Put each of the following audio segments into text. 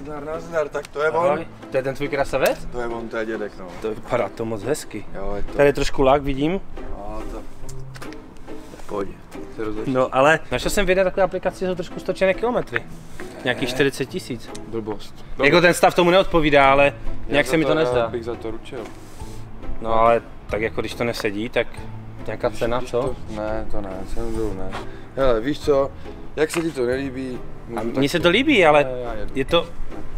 Nazdar, tak to je on. To je ten tvůj krasavec? To je on, to je dědek, no. To vypadá to moc hezky. Jo, je to. Tady je trošku lak, vidím. A to... Pojď, se rozliš. No ale našel jsem v jedné takové aplikaci, jsou trošku stočené kilometry. Nějakých 40 000. Blbost. Jako ten stav tomu neodpovídá, ale nějak se mi to nezdá. Já bych za to ručil. No ale tak jako když to nesedí, tak nějaká cena, co? Ne, to ne, cenu ne. Hele, víš co, jak se ti to nelíbí? Mně se to líbí, ale je to...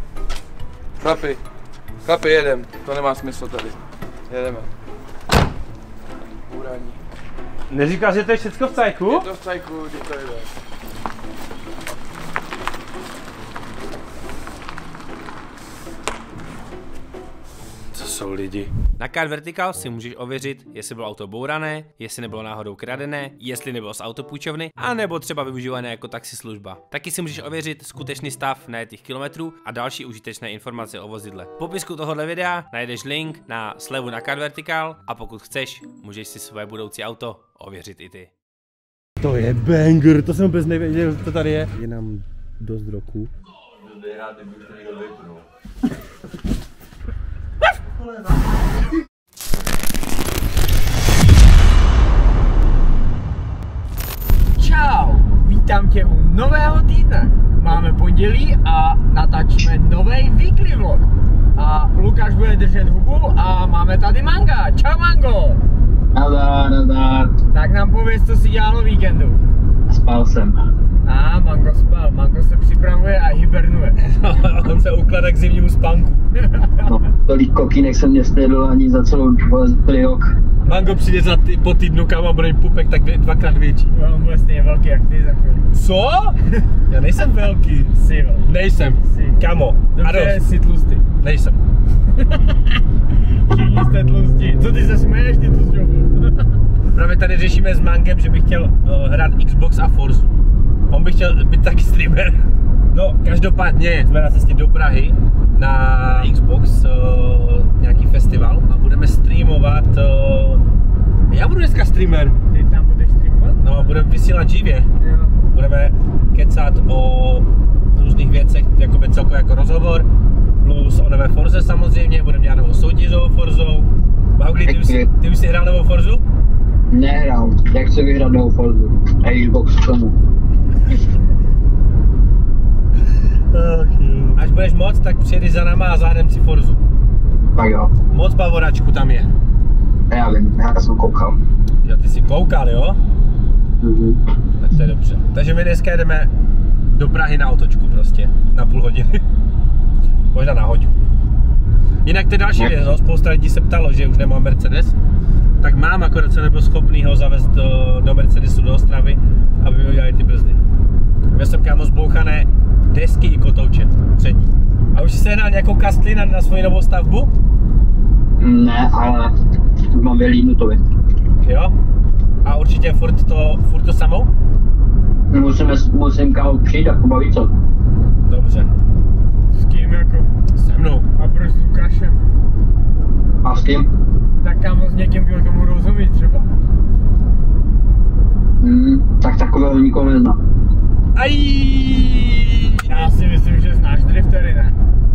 Chlapi, jedem, to nemá smysl tady. Jedeme. Úraní. Neříkáš, že to je všecko v cajku? Je to v cajku, kdy to jde. Co jsou lidi? Na Car Vertical si můžeš ověřit, jestli bylo auto bourané, jestli nebylo náhodou kradené, jestli nebylo z autopůjčovny, a nebo třeba využívané jako taxislužba. Taky si můžeš ověřit skutečný stav najetých kilometrů a další užitečné informace o vozidle. V popisku tohohle videa najdeš link na slevu na Car Vertical a pokud chceš, můžeš si svoje budoucí auto ověřit i ty. To je banger, to jsem vůbec nevěděl, že to tady je. Je nám dost roku. Čau, vítám tě u nového týdne. Máme pondělí a natáčíme nový weekly vlog. A Lukáš bude držet hubu a máme tady Manga. Čau Mango. Nazdar. Tak nám pověz, co jsi dělal o víkendu. Spal jsem. Mango spal, Mango se připravuje a hibernuje. On se ukládá k zimnímu spánku. No, tolik kokínek jsem nesnědl ani za celý rok. Mango přijde po týdnu, kam a bude pupek tak dvakrát větší. On bude stejně velký jak ty za chvíli. Co? Já nejsem velký. Jsi velký. Nejsem. Jsi. Kamo. Dobře, jsi tlustý. Nejsem. Všichni jste tlustí. Co ty se směješ, ty tlustňovu? Právě tady řešíme s Mangem, že bych chtěl hrát Xbox a Forzu. On by chtěl být taky streamer. No, každopádně jsme na cestě do Prahy na Xbox, nějaký festival a budeme streamovat. Já budu dneska streamer. Ty tam budeš streamovat? No, budeme vysílat živě. Jo. Budeme kecat o různých věcech, jakoby celkově jako rozhovor, plus o nové Forze samozřejmě, budeme dělat novou soutěž o Forzou. Maugli, ty už jsi hrál novou Forzu? Nehrál, jak chci vyhrát novou Forzu a Xbox k tomu. Až budeš moc, tak přijedeš za náma a zahrajeme si Forzu. Tak jo. Moc bavoračku tam je. Já vím, já jsem koukal. Jo, ty jsi koukal, jo? Tak to je dobře. Takže my dneska jedeme do Prahy na otočku prostě, na půl hodiny. Možná na hoďku. Jinak to je další věc, no? Spousta lidí se ptalo, že už nemám Mercedes. Tak mám, akorát jsem nebyl schopný ho zavést do Mercedesu, do Ostravy, aby mi udělali ty brzdy. Měl jsem kámo zbouchané desky i kotouče přední. A už jsi sehnal nějakou kastli na svoji novou stavbu? Ne, ale mám vylídnutovi. Jo? A určitě furt to samou? Musím kámo přijít a pobavit se. Dobře. S kým jako? Se mnou. A proč s Lukášem? A s kým? Tak kámo s někým, kdo tomu rozumí třeba. Tak takového nikoho neznám. Aj! Já si myslím, že znáš driftery, ne?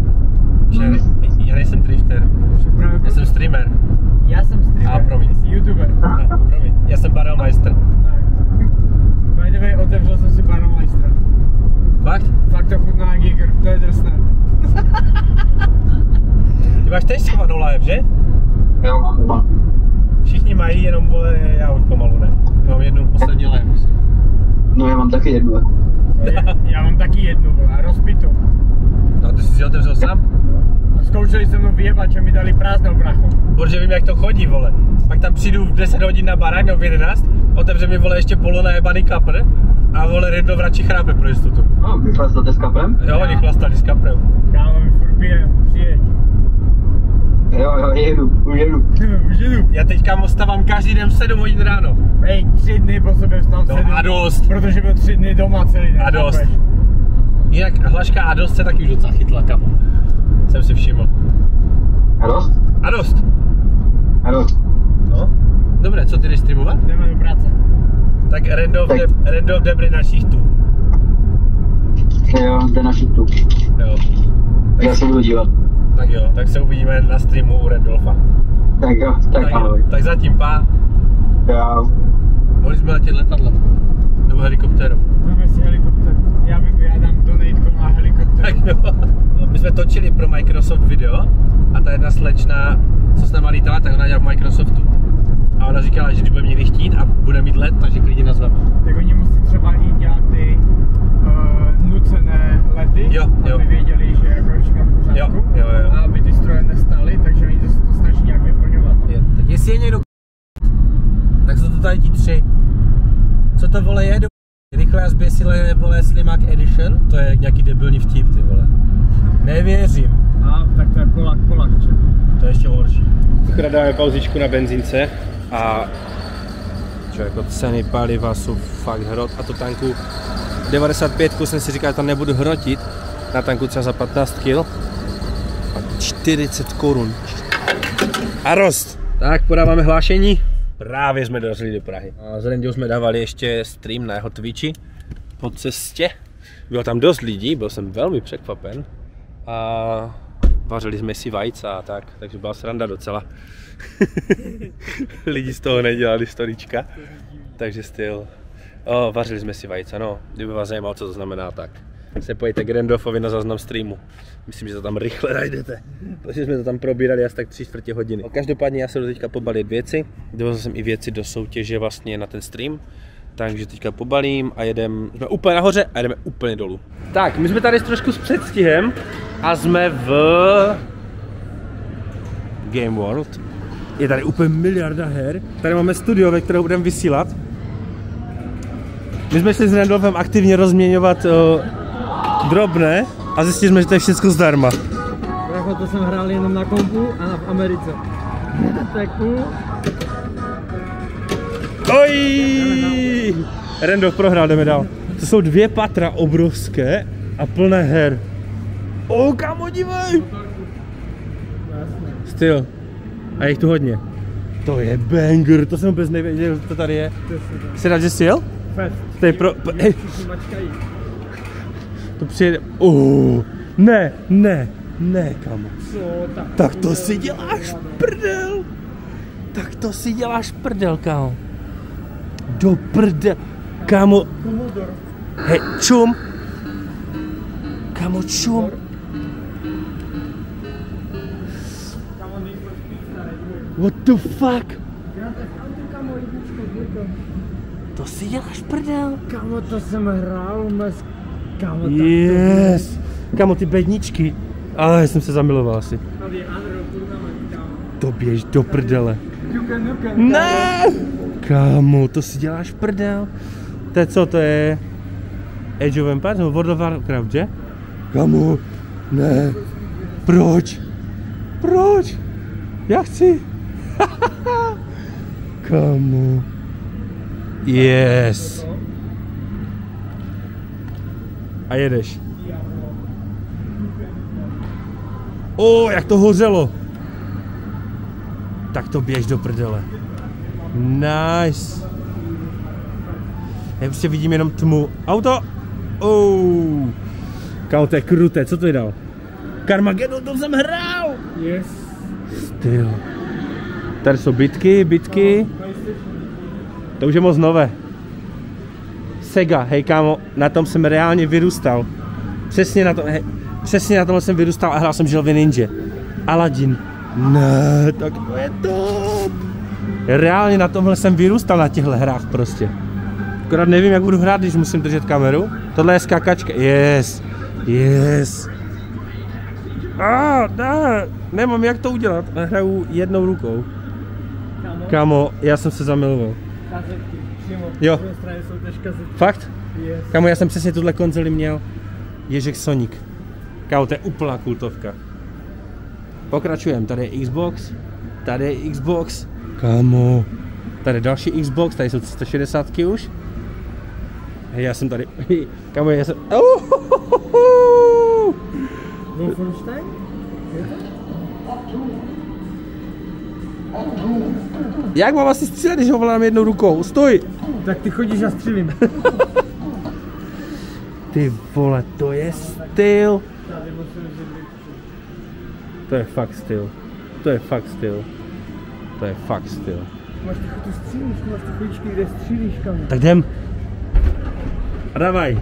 Já nejsem drifter. Já jsem streamer. Já jsem streamer. A promiň. Ty jsi youtuber. No, promiň. Já jsem barrelmeister. Tak. By the way, otevřel jsem si barrelmeistera. Fakt? Fakt to chutná jak Jäger, to je drsné. Ty máš tež schovanou lajev, že? Jo, mám oba. Všichni mají, jenom vole, já už pomalu ne. Já mám jednu poslední lajev. No já mám taky jednu. Já mám taky jednu, a rozpitou. No ty jsi si otevřel sám? A zkoušeli se mnou vyjebat, že mi dali prázdnou brachu. Protože vím, jak to chodí, vole. Pak tam přijdu v 10 hodin na barák, nebo v 11, otevře mi, vole, ještě polonajebaný kapr a, vole, Redno vračí chrápe pro jistotu. No, vy chlastáte s kaprem? Jo, oni chlastali s kaprem. Kámo, my furt pijeme, přijeď. Jo, už jedu. Už jedu. Já teďka stavám každý den v 7 hodin ráno. Hej, 3 dny po sobě vstám v 7. No a dost. Protože byl 3 dny doma celý den. A dost. Jinak hlaška a dost se taky už docela chytla, kamo. Jsem si všiml. A dost? A dost. A dost. No. Dobré, co ty jdeš streamovat? Jdeme do práce. Tak Randolph Debry na šichtu. Jo, jde na šichtu. Jo. Já se budu dívat. Tak jo, tak se uvidíme na streamu u Randolfa. Tak jo, tak ahoj. Tak zatím pá. Čau. Mohli jsme letět letadlem. Nebo helikoptérou. Máme si helikopter. Já dám donate na helikopter. Tak jo. My jsme točili pro Microsoft video a ta jedna slečna, co s náma lítala, tak ona dělá v Microsoftu. A ona říkala, že když bude někdy chtít a bude mít let, takže klidně nazveme. Tak oni musí třeba i dělat ty nucené lety, Jo. aby věděli, že jako všechno v pořádku. Jo. A aby ty stroje nestály, takže oni to snaží nějak vyplňovat. Tak jestli je někdo tak jsou to tady ti tři. Co to vole je? Rychle a zběsile vole Slimak Edition? To je nějaký debilní vtip, ty vole. Nevěřím. A tak to je Polak, že? To je ještě horší. Akorát dáme pauzičku na benzínce a jako ceny paliva jsou fakt hrot a to tanku 95 jsem si říkal, že tam nebudu hrotit, na tanku třeba za 15 kg a 40 korun. A rost! Tak podáváme hlášení. Právě jsme dorazili do Prahy. A s Randou jsme dávali ještě stream na jeho Twitchi po cestě. Bylo tam dost lidí, byl jsem velmi překvapen. A vařili jsme si vajce a tak, takže byla sranda docela. Lidi z toho nedělali storička, takže styl. Vařili jsme si vajce, no, kdyby vás zajímalo, co to znamená, tak se pojďte k Randolfovi na záznam streamu. Myslím, že to tam rychle najdete, protože jsme to tam probírali asi tak 3/4 hodiny. Každopádně já se do teďka pobalit věci, dovozil jsem i věci do soutěže vlastně na ten stream. Takže teďka pobalím a jedeme, jsme úplně nahoře a jedeme úplně dolů. Tak, my jsme tady trošku s předstihem a jsme v Game World. Je tady úplně miliarda her. Tady máme studio, ve kterého budeme vysílat. My jsme šli s Randolfem aktivně rozměňovat drobné a zjistili jsme, že to je všechno zdarma. Jako to jsem hrál jenom na kompu a v Americe. Tak Oj! Randolf prohrál, jdeme dál. To jsou 2 patra obrovské a plné her. Kámo, dívej! Styl. A je jich tu hodně. To je banger, to jsem vůbec nevěděl, co to tady je. Jsi rád, že jsi jel? Fest. To je pro... Hej. To přijede... Ne, kámo. Tak to si děláš prdel. Tak to si děláš prdel, kámo. Do prdel. Kámo. Hej, čum. Kámo, čum. What the fuck? To si děláš prdel. Kámo, to jsem hrál, kámo, yes. Kámo, ty bedničky. Ale jsem se zamiloval asi. Tady je Unreal Tournament, kámo. To běž do prdele. Nukem, Ne! Kámo, to si děláš prdel. To je co, to je... Age of Empires nebo World of Warcraft, že? Kámo, ne. Proč? Proč? Já chci. Kámo. Yes. A jedeš. Jak to hořelo. Tak to běž do prdele. Nice. Já prostě vidím jenom tmu. Auto. Kámo, to je kruté, co to je dal? Carmageddon, to jsem hrál. Yes. Styl. Tady jsou bitky. To už je moc nové. Sega, hej kámo, na tom jsem reálně vyrůstal. Přesně na tomhle jsem vyrůstal a hrál jsem Želvy Ninja. Aladdin. Ne, tak to je top. Reálně na tomhle jsem vyrůstal na těchto hrách prostě. Akorát nevím, jak budu hrát, když musím držet kameru. Tohle je skakačka. Yes. Nemám jak to udělat. Hraju jednou rukou. Kámo, já jsem se zamiloval. Kazetky, přímo. Jo. Na straně jsou tež kazetky. Fakt? Yes. Kámo, já jsem přesně tuhle konzoli měl. Ježek Sonic. Kámo, to je úplná kultovka. Pokračujeme, tady je Xbox. Kámo. Tady je další Xbox, tady jsou 160 už. Hej, já jsem tady. Kámo, já jsem... Wolfenstein? Jak mám asi střílet, když ho volám jednou rukou? Stoj! Tak ty chodíš a střílím. Ty vole, to je styl. To je fakt styl. To je fakt styl. To je fakt styl. Máš tu stříličku, máš tu chvíličky, kde střílíš, kam. Tak jdem. A dávaj.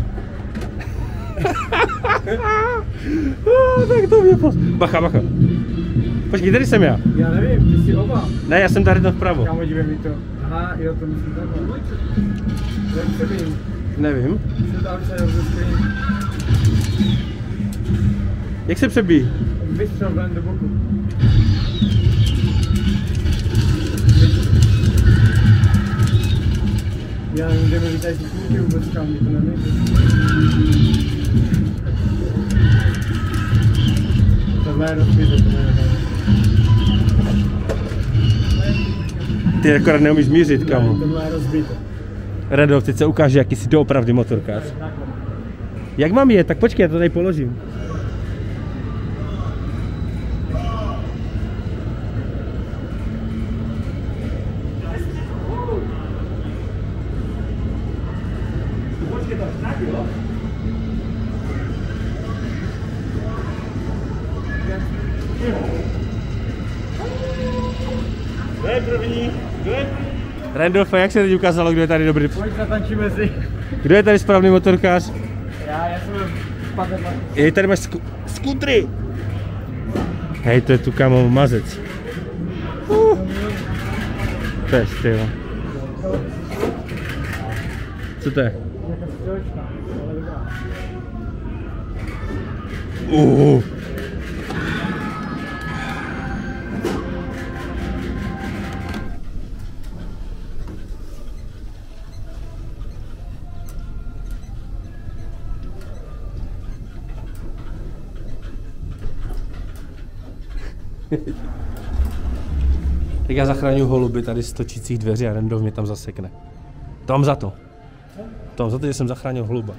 Tak to mě Bacha, bacha. Počkej, tady jsem já. Já nevím, ty jsi oba. Ne, já jsem tady tam vpravo. Kámo, dívej mi to. Aha, jo, to myslím takhle. Jak se vím? Nevím. Se tam se rozeskryň. Jak se přebíjí? Vystřel ven do boku. Já nevím, kde mi vítají ty kůlky vůbec, kam mi to nemůže. Tohle je rozbito, to nevím. Ty akorát neumíš mířit, kamo. Tohle je rozbito. Rado, teď se ukáže, jaký jsi doopravdy motorkář. Jak mám jet? Tak počkej, já to tady položím. Kdo je první? Randolfe, jak se teď ukázalo, kdo je tady dobrý? Pojď zatančíme si. Kdo je tady správný motorkář? Já jsem špatně. Jej, tady máš skutry. Hej, to je tu kamo mazec. To je styl. Co to je? Tak já zachraňuji holuby tady z točících dveří a Randolf mě tam zasekne. To mám za to. To mám za to, že jsem zachránil holuba.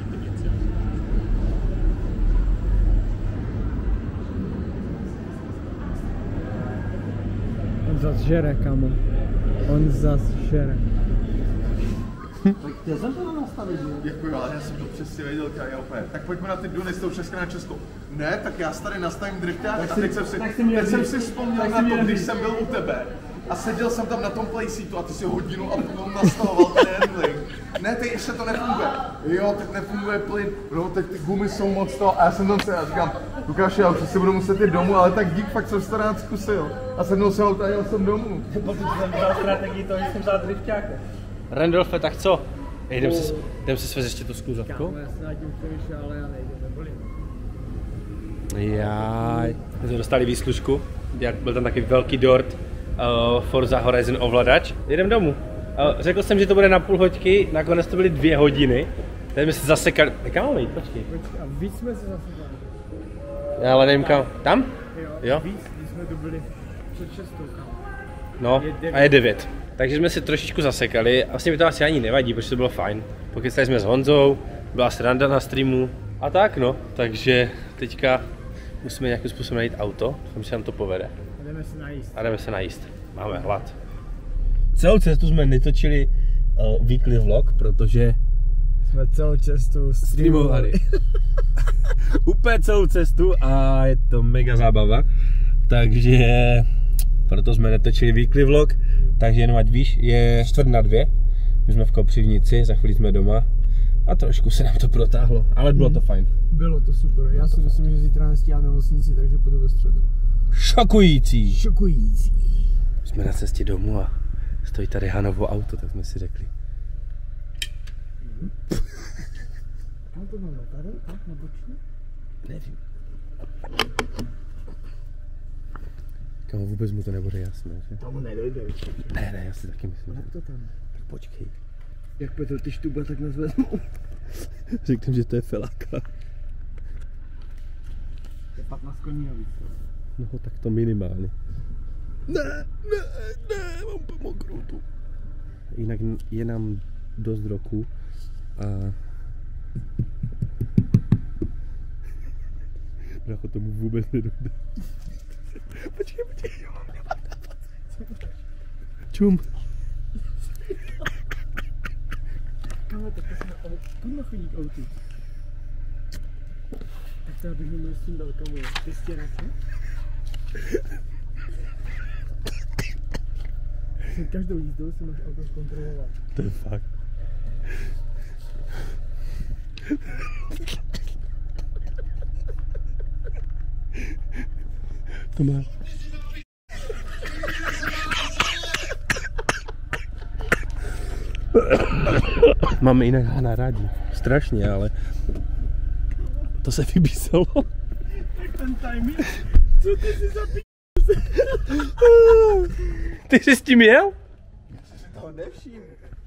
On zas žere, kamo. On zas žere. Tak chtěl jsem to nastavit, že? Děkuji, ale já jsem to přesně věděl, Kaja, úplně. Tak pojďme na ty duny s tou Česka na Česko. Ne, tak já si tady nastavím drifťák a teď jsem si vzpomněl na to, když jsem byl u tebe. A seděl jsem tam na tom playseatu a ty si hodinu a půl nastavoval ten handling. Ne, teď ještě to nefunguje. Jo, teď nefunguje plyn, no, teď ty gumy jsou moc to. A já jsem tam se, já říkám, Lukáši, já už si budu muset jít domů, ale tak dík, fakt jsem to rád zkusil. A sednul jsem auta a jel jsem domů. Pokud jsem vzal strategii to, že jsem vzal drifťáka. Randolfe, tak co? Jdem se svést ještě tu skluzavku. Kámo, já se na tím přemýšlel, ale já nejdu, nebolím. Jaj. My jsme dostali výslužku, jak byl tam taky velký dort, Forza Horizon ovladač. Jdem domů. Řekl jsem, že to bude na půl hoďky, nakonec to byly 2 hodiny. Teď jsme se zasekali. Kam máme jít? Počkej. A víc jsme se zasekali. Já ale nevím kam. Tam? Jo? Víc, když jsme tu byli před 6, kámo. No, a je 9. Takže jsme si trošičku zasekali, vlastně mi to asi ani nevadí, protože to bylo fajn. Pokud jsme s Honzou, byla sranda na streamu a tak no. Takže teďka musíme nějakým způsobem najít auto, doufám, že nám to povede. A jdeme se najíst. Máme hlad. Celou cestu jsme netočili weekly vlog, protože jsme celou cestu streamovali. Úplně celou cestu a je to mega zábava. Takže proto jsme netočili weekly vlog. Takže jenom ať víš, je 1:45. My jsme v Kopřivnici, za chvíli jsme doma. A trošku se nám to protáhlo, ale bylo to fajn. Bylo to super, já si myslím, že zítra nestíhám nemocnici, takže půjdu ve středu. Šokující! Šokující. Jsme na cestě domů a stojí tady Hanovo auto, tak jsme si řekli. Kam to máme? Tady? Tak na bočně? Nevím. Kamu, vůbec mu to nebude jasné, že? Tomu nedojde určitě. Ne, já si taky myslím. Jak to tam? Tak počkej. Jak Petr ty štuba, tak nás vezmou. Řeknu, že to je feláka. Je 15 koní navíc. No tak to minimálně. Ne, mám pomokrou tu. Jinak je nám dost roku a bracho, tomu vůbec nedojde. Počkej, jo, čum. Kámo, tak to jsme kurva chodí k autu. Tak to já bych neměl s tím dal, kámo, ty stěráš, ne? Každou jízdou si máš auto zkontrolovat. To je fakt. To má. Máme jinak na rádi. Strašně, ale to se vybísalo. Tak ten timing. Co ty si za Ty jsi s tím jel? toho nevšim.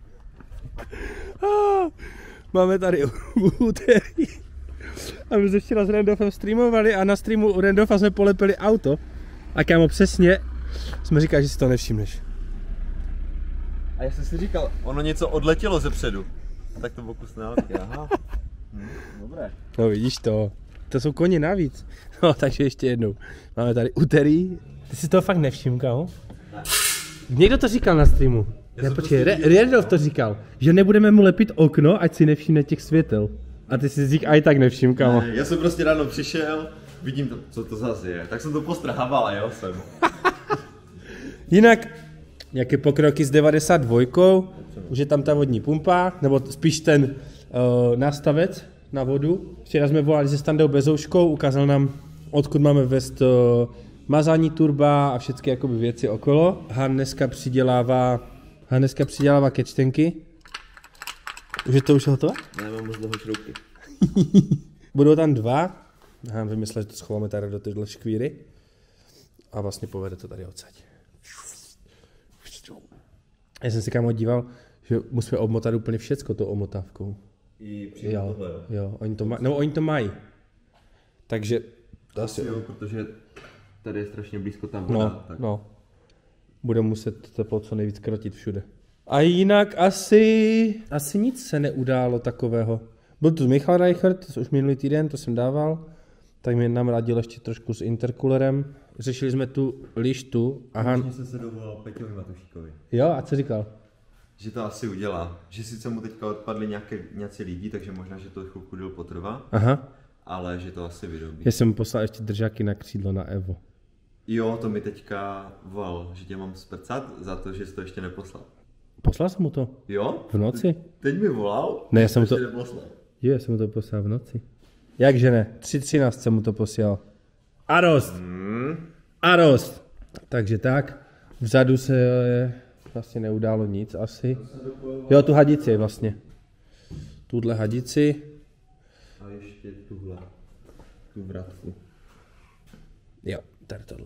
Máme tady úterý. A my jsme včera s Randolfem streamovali a na streamu u Randolfa jsme polepili auto. A kámo, přesně jsme říkali, že si to nevšimneš. A já jsem si říkal, ono něco odletělo ze předu. Tak to pokus nálepky, aha. Dobré. No vidíš to. To jsou koně navíc. No takže ještě jednou. Máme tady úterý. Ty si toho fakt nevšiml, kámo? Někdo to říkal na streamu. Ne, počkej, Randolf to říkal, že nebudeme mu lepit okno, ať si nevšimne těch světel. A ty si říkal, aj tak nevšim, kámo. Ne, já jsem prostě ráno přišel, vidím to, co to zase je. Tak jsem to postrhával a jel jsem. Jinak, nějaké pokroky s 92, už je tam ta vodní pumpa, nebo spíš ten nástavec na vodu. Včera jsme volali se Standou Bezouškou, ukázal nám, odkud máme vést mazání turba a všechny jakoby věci okolo. Han dneska přidělává kečtenky. Už je to už hotové? Ne, mám moc dlouho šroubky. Budou tam dva. Han vymyslel, že to schováme tady do téhle škvíry. A vlastně povede to tady odsaď. Já jsem si kámo díval, že musíme obmotat úplně všecko tou omotávkou. I přímo tohle, jo, oni to mají. Takže to asi jo, protože tady je strašně blízko tam voda. No, tak. no. Budeme muset teplo co nejvíc krotit všude. A jinak asi nic se neudálo takového. Byl tu Michal Reichert, už minulý týden, to jsem dával. Tak mi nám radil ještě trošku s intercoolerem. Řešili jsme tu lištu. Konečně jsem se dovolal Peťovi Matušíkovi. Jo, a co říkal? Že to asi udělá. Že sice mu teďka odpadli nějací lidi, takže možná, že to chvilku díl potrvá. Aha. Ale že to asi vyrobí. Já jsem mu poslal ještě držáky na křídlo na Evo. Jo, to mi teďka volal, že tě mám sprcat za to, že jsi to ještě neposlal. Poslal jsem mu to? Jo? V noci? Teď mi volal, Ne, já jsem mu ještě to... neposlal. Jo, já jsem mu to poslal v noci. Jakže ne? 3.13 jsem mu to posílal. A dost! A dost! Takže tak. Vzadu se vlastně neudálo nic asi. Jo, tu hadici vlastně. Tuhle hadici. A ještě tuhle. Tu vratku. Jo, tady tohle.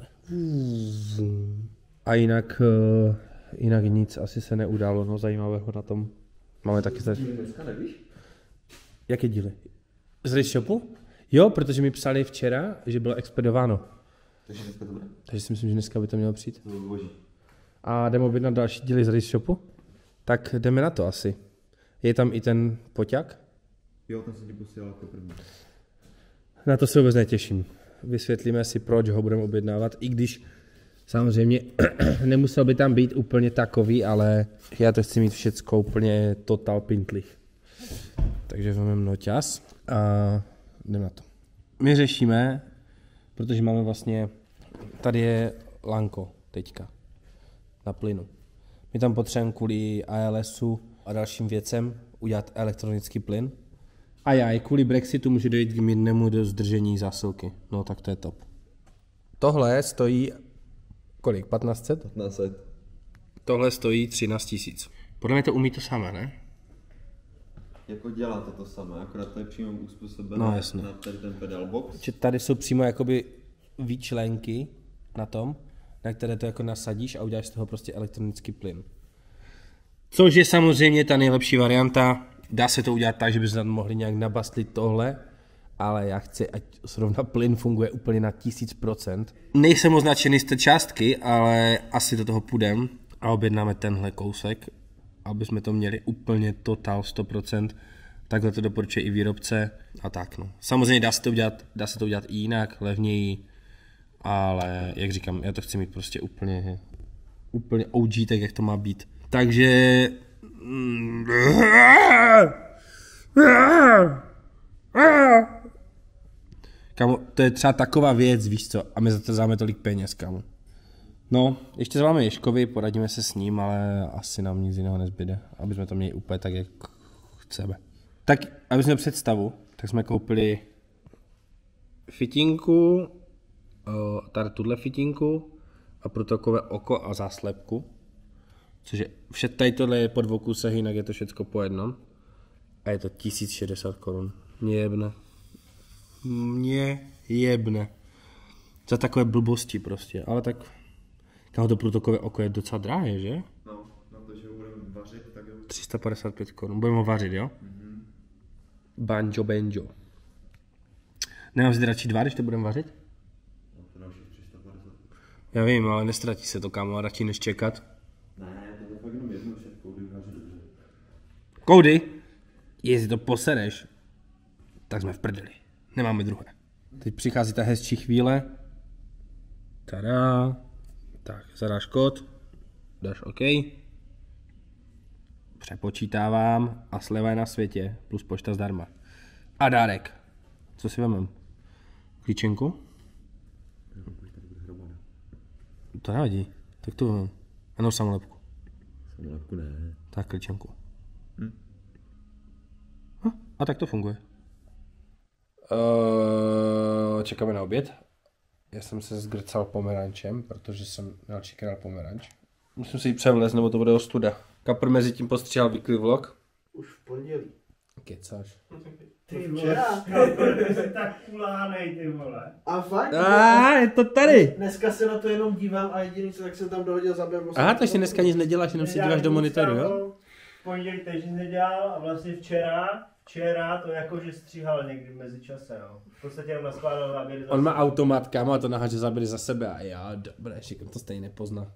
A jinak nic asi se neudálo, no zajímavého na tom. Máme taky Dneska nevíš? Jaké díly? Z Race Shopu? Jo, protože mi psali včera, že bylo expedováno. Takže dneska to bude? Takže si myslím, že dneska by to mělo přijít. To bylo boží. A jdeme objednat další díly z Race Shopu? Tak jdeme na to asi. Je tam i ten poťák? Jo, ten jsem ti posílal jako první. Na to se vůbec netěším. Vysvětlíme si, proč ho budeme objednávat, i když samozřejmě nemusel by tam být úplně takový, ale já to chci mít všecko úplně total pintlich. Takže vezmeme noťaz a jdeme na to. My řešíme, protože máme vlastně, tady je lanko teďka na plynu. My tam potřebujeme kvůli ALSu a dalším věcem udělat elektronický plyn. A i kvůli Brexitu může dojít k mírnému do zdržení zásilky. No tak to je top. Tohle stojí, kolik? 1500? 1500. Tohle stojí 13 000. Podle mě to umí to samé, ne? Jako děláte to samé, akorát to je přímo uspůsobené No, jasně. na tady ten pedal box. Že tady jsou přímo jakoby výčlenky na tom, na které to jako nasadíš a uděláš z toho prostě elektronický plyn. Což je samozřejmě ta nejlepší varianta. Dá se to udělat tak, že bychom mohli nějak nabastlit tohle, ale já chci, ať zrovna plyn funguje úplně na 1000%. Nejsem označený z té částky, ale asi do toho půjdem a objednáme tenhle kousek, aby jsme to měli úplně total 100%. Takhle to doporučuje i výrobce a tak no. Samozřejmě dá se to udělat i jinak, levněji, ale jak říkám, já to chci mít prostě úplně OG, tak jak to má být. Takže Kámo, to je třeba taková věc, víš co, a my za to dáme tolik peněz, kámo. No, ještě zváme Ježkovi, poradíme se s ním, ale asi nám nic jiného nezbyde, aby jsme to měli úplně tak, jak chceme. Tak, aby jsme představu, tak jsme koupili fitinku, tady tuhle fitinku a protokové oko a záslepku. Což je, vše tady tohle je po 2 kusech, jinak je to všecko po jednom. A je to 1060 korun. Mě jebne. Za takové blbosti prostě, ale tak... Kámo, to protokové oko je docela drahé, že? No, na to, že ho budeme vařit, tak jo. 355 korun, budeme ho vařit, jo? Banjo. Nemám si radši 2, když to budeme vařit? No, to další 350. Já vím, ale nestratí se to, kámo, radši než čekat. Ne, to je fakt jenom jednou však koudy vařit. Koudy? Jestli to posereš, tak jsme v prdeli. Nemáme druhé. Teď přichází ta hezčí chvíle. Tada. Tak, zadáš kód. Dáš OK. Přepočítávám a sleva je na světě. Plus pošta zdarma. A dárek. Co si vemem? Klíčenku? To nevadí. Tak to vemem. Ano, samolepku. Samolepku ne. Tak klíčenku. A tak to funguje. Čekáme na oběd. Já jsem se zgrcal pomerančem, protože jsem měl čekat na pomeranč. Musím si ji převlézt, nebo to bude ostuda. Kapr mezi tím postříhal weekly vlog. Už v pondělí. Kecáš. Ty vole. Ty jsi tak kulánej, ty vole. A fakt? Je to tady. Dneska se na to jenom dívám a jediný co, tak jsem tam dohodil za Bebo. Takže si dneska nic neděláš, jenom si díváš do monitoru, jo? V pondělí teď nic nedělal a vlastně včera to jakože stříhal někdy mezi čase, jo. V podstatě jenom naskládal záběry za On má sebe. automat, kámo, a to naháže záběry za sebe a já, dobré, šikom to stejně nepozná.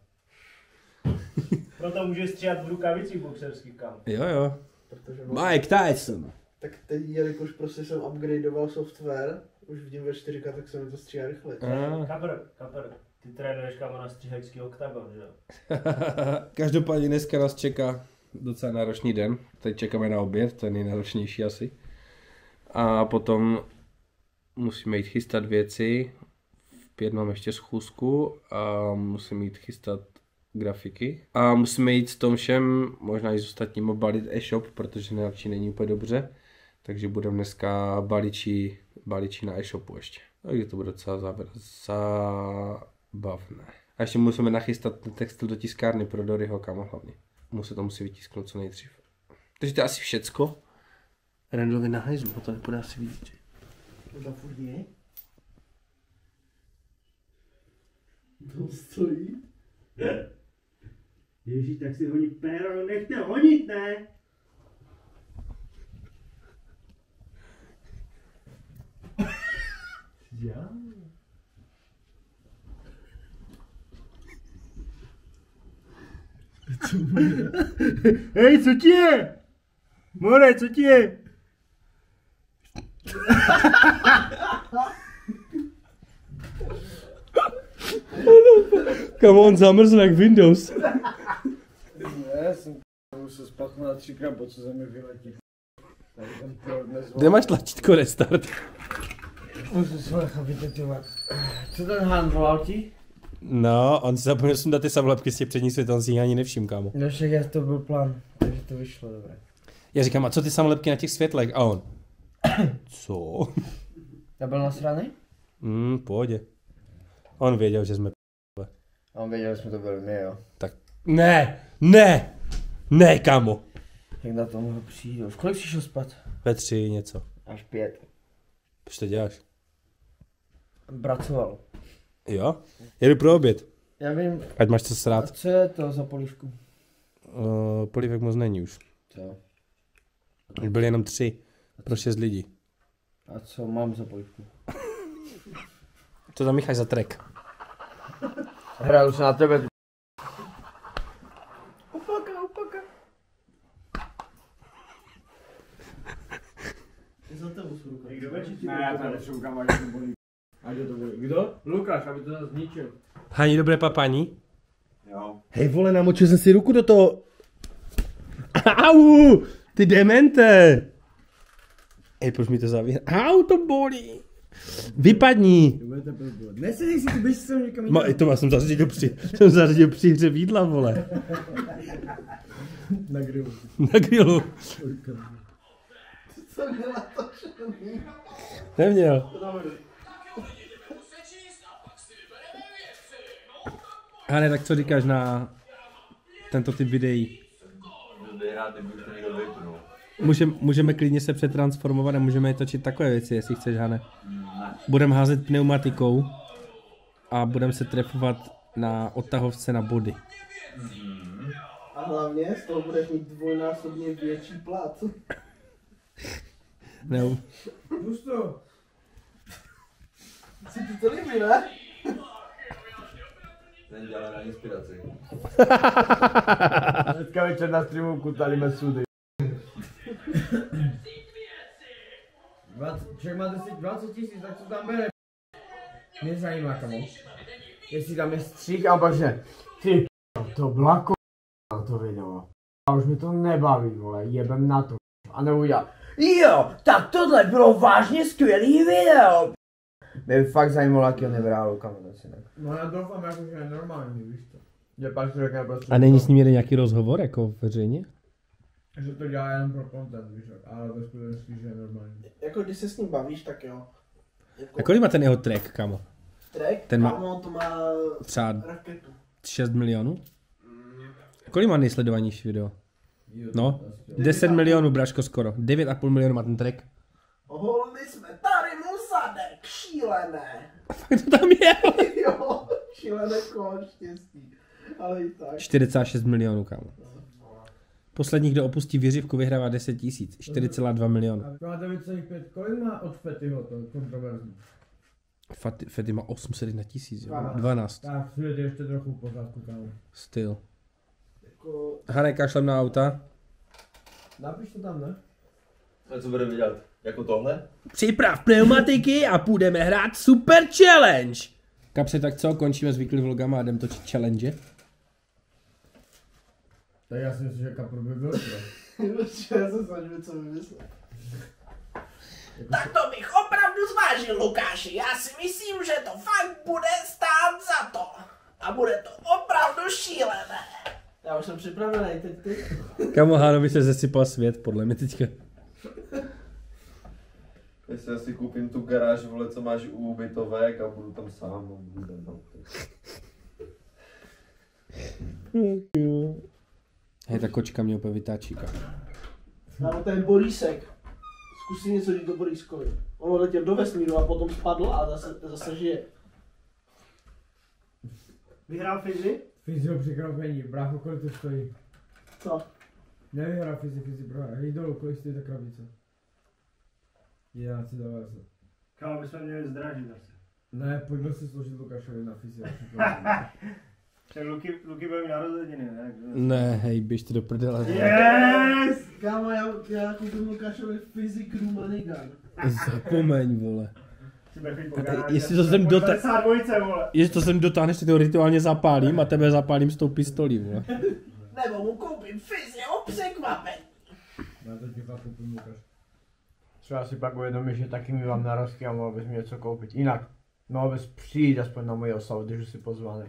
Proto může stříhat v rukavicích boxerských, kam. Jo. Protože Mike Tyson. tak teď, jelikož prostě jsem upgradeoval software, už vidím ve 4K, tak se mi to stříhá rychle. Kapr, ty trénuješ kámo na stříhačský oktagon, že jo? Každopádně dneska nás čeká docela náročný den. Teď čekáme na oběd, to je nejnáročnější asi. A potom musíme jít chystat věci. V 5 mám ještě schůzku a musím jít chystat grafiky. A musíme jít s tom všem, možná i s ostatním, balit e-shop, protože nejlepší není úplně dobře. Takže budeme dneska baličí na e-shopu ještě. Takže to bude docela zábavné. A ještě musíme nachystat ten textil do tiskárny pro Doryho, kámo hlavně. To musí vytisknout co nejdřív. Takže to je asi všecko. Randlovi na hajzlu, to nepůjde asi vidět. To tam furt je? To stojí? Ježíš, tak si honí péro, nechte honit, ne? Já? Hej, co ti je? More, co ti je? Come on, zamrzl jak Windows. Já jsem musel spát na 3krát, po co se mi vyletí. Kde máš tlačítko restart? Musím se nechat vytetovat. Co ten Han volal ti? No, on si zapomněl sundat ty samolepky z těch předních svět, on si jich ani nevšim, kámo. No však to byl plán, takže to vyšlo dobré. Já říkám, a co ty samolepky na těch světlech? A on. Co? Já byl nasraný? Pohodě. On věděl, že jsme A on věděl, že jsme to byli my, jo. tak. Ne, kámo. Jak na to mohl přijít? Už kolik jsi šel spát? Ve 3 něco. Až 5. Proč to děláš? Bracoval. Jo? Jedu pro oběd. Já vím. Ať máš co A srát. co je to za polívku? Polívek moc není už. Co? Už byly jenom 3. Pro 6 lidí. A co mám za polívku? To tam Michal za track. Hraju se na tebe. Upaka. Za tebou jsou rukou. Kdo večí ti? Ne, já tady šoukám, ať to bolí. Ať to bolí. Kdo? Lukáš, aby to zničil. Hani, dobré papání? Jo. Hej vole, namočil jsem si ruku do toho. Au! Ty demente! Hej, proč mi to zavírá? Au, to bolí! Vypadni! Nesedej si, ty běž se někam jinam. To jsem zařadil při hře jídla, vole. Na grilu. Na grilu. Neměl. Hane, tak co říkáš na tento typ videí? Můžeme klidně se přetransformovat a můžeme točit takové věci, jestli chceš, Hane. Budeme házet pneumatikou a budeme se trefovat na odtahovce na body. A hlavně z toho budeš mít dvojnásobně větší plat. Ne. Justo. Si ti to líbí, ne? Ten dělá na inspiraci. Dneska večer na streamu kutalíme sudy. Člověk má 20 000, tak co tam bere? Mě zajímá, kamo. Jestli tam je střih a pak že ty to byla to video. A už mi to nebaví, vole, jebem na to. A nebo já, jo, tak tohle bylo vážně skvělý video. Mě fakt zajímalo, jaký on nebral, kamo, no já doufám, jako, že je normální, víš to. Že pak řekne prostě... A není s ním jeden nějaký rozhovor, jako veřejně? Že to dělá jenom pro content, víš, ale ve skutečnosti, že je normální. Jako když se s ním bavíš, tak jo. Jako... A kolik má ten jeho track, kamo? Track? Ten má... Kamo, to má... Třeba... raketu. 6 milionů? Kolik má nejsledovanější video? No, 10 milionů, braško, skoro. 9,5 milionů má ten track. Oholili jsme tady mu zadek, šílené. Fakt to tam je, Jo, šílené kolo štěstí. Ale i tak. 46 milionů, kámo. Poslední, kdo opustí věřivku, vyhrává 10 000. 4,2 milionu. To má 9,5, kolik má od Fettyho to kontroverzní? Fetty má 801 000, jo. 12. Tak, svět je ještě trochu v pořádku, kámo. Styl. Jako... Hane, kašlem na auta. Napiš to tam, ne? A co budeme dělat? Jako tohle? Připrav pneumatiky a půjdeme hrát Super Challenge. Kapře, tak co? Končíme s weekly vlogama a jdem točit challenge. Tak já si myslím, že Kapr by byl, Já se snažím, co vymyslet. Tak to bych opravdu zvážil, Lukáši. Já si myslím, že to fakt bude stát za to. A bude to opravdu šílené. Já už jsem připravený, teď ty. Kamo, Hánovi se zesypal svět, podle mě teďka. Jestli asi koupím tu garáž, vole, co máš u ubytovek a budu tam sám. Budu tam. Hej, ta kočka mě úplně vytáčí, Ale to je Borísek. Zkus si něco říct do Borískovi. On letěl do vesmíru a potom spadl a zase žije. Vyhrál Fizi? Fyzio překvapení, brácho, kolik to stojí? Co? Nevyhrál Fizi prohrál. Hej dolů, kolik stojí ta krabice? 11 $. Kámo, bychom měli zdražit asi. Ne, pojďme se složit Lukášovi na Fizio. Však Luky bude mít narozeniny, ne? Ne, hej, běžte do prdele. Yes! Kámo, já koupím Lukášovi Fizi Crew Manigan. Zapomeň, vole. Jestli to sem dotáhneš, tak to rituálně zapálím a tebe zapálím s tou pistolí, vole. Nebo mu koupím Fizi o překvapení. Já to ti fakt koupím, Lukáš. Třeba si pak uvědomíš, že taky mi vám narostky a mohl bys mi něco koupit. Jinak, mohl bys přijít aspoň na moji oslavu, když už si pozvaný.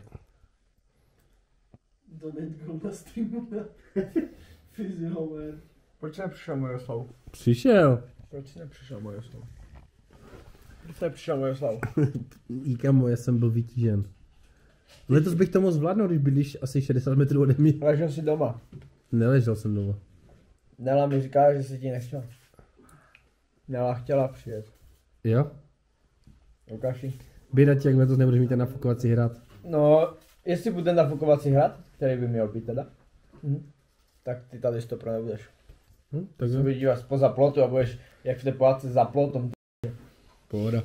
Donetkou na streamu na Fizi Homer. Proč nepřišel moji oslavu? Přišel. Proč nepřišel moji oslavu? Proč nepřišel moji oslavu? Kamo, já jsem byl vytížen. Letos bych to mohl zvládnout, když bydlíš asi 60 metrů ode mě. Ležel jsi doma. Neležel jsem doma. Nela mi říká, že se ti nechtěla. Nela chtěla přijet. Jo? Lukáši. Běda ti, jak letos nebudeš mít ten nafukovací hrad. No, jestli bude nafukovací hrad, který by měl být teda, tak ty tady stopro nebudeš. Tak Se jo. budeš dívat spoza plotu a budeš jak v té pohádce za plotom. Pohoda.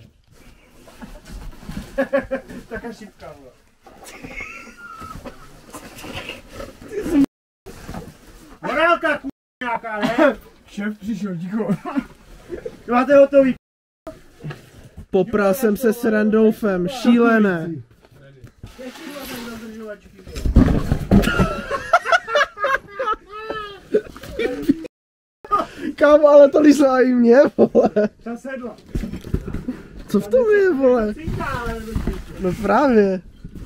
Taká šipka, vole. Morálka, nějaká, ne? Šéf přišel, ticho. Máte hotový. Popral jsem se s Randolfem, šílené. Kámo, ale to lízla i mě, vole. Ta sedla. Co v tom je, vole? No právě.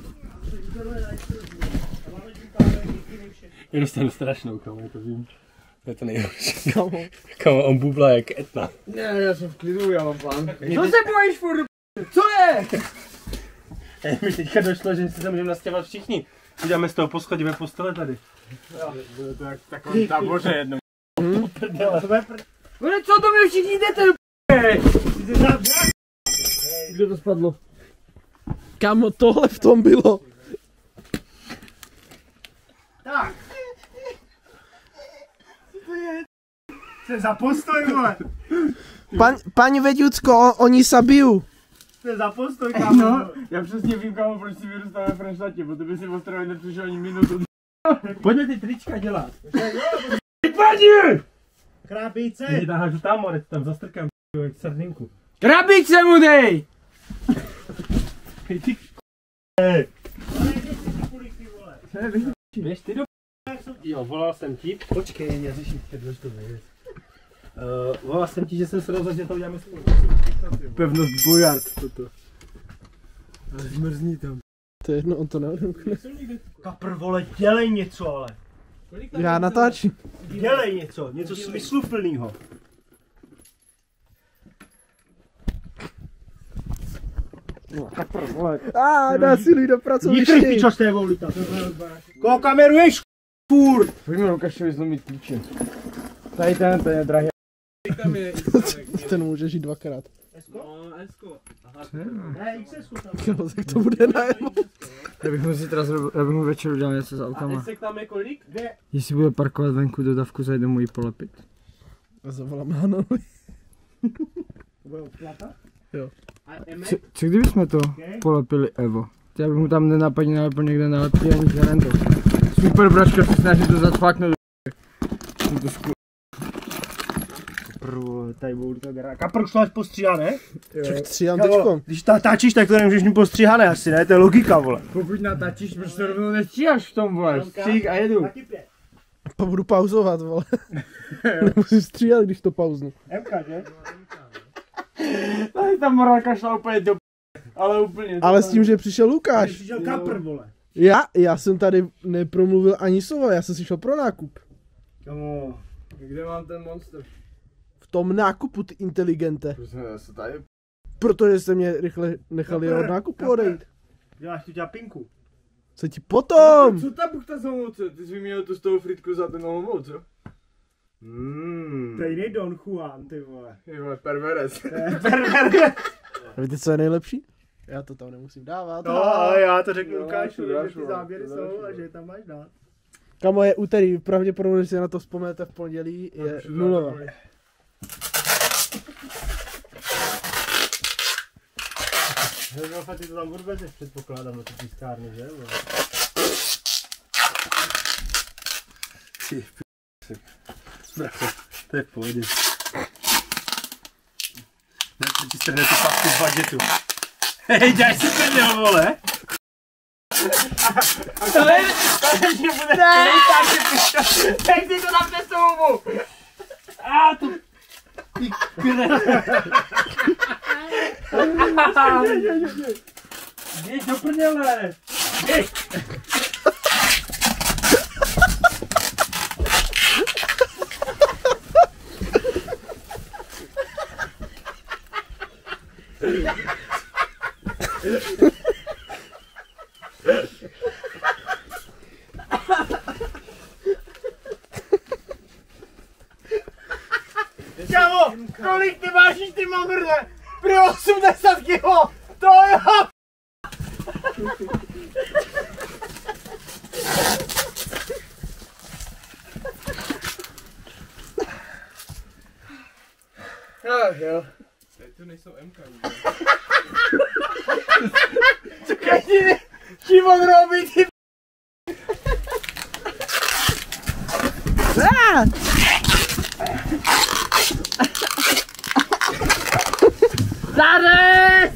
Já dostanu strašnou, kamo, to vím. To je to nejhorší. Kamo, on bubla jak Etna. Ne, já jsem v klidu, já mám plán. Co se bojíš furt? Co je? Mi teďka došlo, že se můžeme nastěhovat všichni. Uděláme z toho poschodíme postele tady. Bude to jak takový táboře jednou. Bude, co to mi všichni jdete? Kde to spadlo? Kámo, tohle v tom bylo. Tak. Co je? Co je za postoj, vole? Paní Věďucko, oni se bijou. To je za postoj, kámo. No, já přesně vím, kámo, proč si vyrůstal ve Frenštátě, protože si ostrově nepřišel ani minutu. Pojďme ty trička dělat. Vypadni! Krabíce! Ty táháš tam, Morec, tam zastrkám jak sardinku. Krabice mu dej! Ty Běž ty do Jo, volal jsem ti. Počkej, já řeším teď to věc. Volal jsem ti, že jsem se rozhodl, že to uděláme spolu. Pevnost Bojard toto. Ale zmrzní tam. To je jedno, on to neodemkne. Kapr, vole, dělej něco, ale. Já natáčím. Dělej něco smysluplnýho. Násilí do pracoviště. Jítry, pičo, s tebou lítá. Koho kameruješ, furt? Pojďme Lukášovi zlomit klíče. Tady ten je drahý. Ten může žít dvakrát. Esko. Ne, XS-ku tam. No, tak to bude najednou. Já bych mu večer udělal něco s autama. A tam je kolik? Kde? Jestli bude parkovat venku dodávku, zajde mu ji polepit. A zavoláme Hanovi. Bude odplata? Jo. Co kdybychom to polepili Evo? Já bych mu tam nenapadně nalepil někde nalepí ani garanto. Super bračka se snaží to zacvaknout. Tady budou to gará. Kapr, už máš postříhané? Tak stříhám teďkom. Když natáčíš, tak to nemůžeš mít postříhané asi, ne? To je logika, vole. Pokud natáčíš, proč to rovnou nestříháš v tom, vole? Střík a jedu. Pa budu pauzovat, vole. Nemusím stříhat, když to pauznu. Mka, že? Tady ta morálka šla úplně do ale úplně. Ale s tím, že přišel Lukáš. Přišel Kapr, vole. Já jsem tady nepromluvil ani slovo, já jsem si šel pro nákup. Kamo, kde mám ten monster? V tom nákupu, ty inteligente. Se tady... Protože jste mě rychle nechali od nákupu odejít. Děláš tu ťapinku. Co ti potom? Co ta buchta za moce? Ty jsi vyměnil tu z toho fritku za ten olomouc, co? To je jiný Don Juan, ty vole. Ty vole, perverez. Víte, co je nejlepší? Já to tam nemusím dávat. No, ale já to řeknu Lukášu, že ty záběry jsou a že tam máš dát. Kamo, je úterý, pravděpodobně si na to vzpomenete v pondělí, je 0. Hele, ty to tam vůbec předpokládám na ty tiskárny, že? Ty bracho, to je v pohodě. Ne, ti strhne tu pasku z budgetu. Hej, děláš si to děl, vole? To je, že bude nejsám, že pišo. Tak si to na přesouvu. A to... Ty krve. Běž do prdele. Kámo, kolik ty vážíš, ty mamrde? Pro 80 kg, to jo! Ach jo. To nejsou MK. Co každý Šimon robí, ty Zares!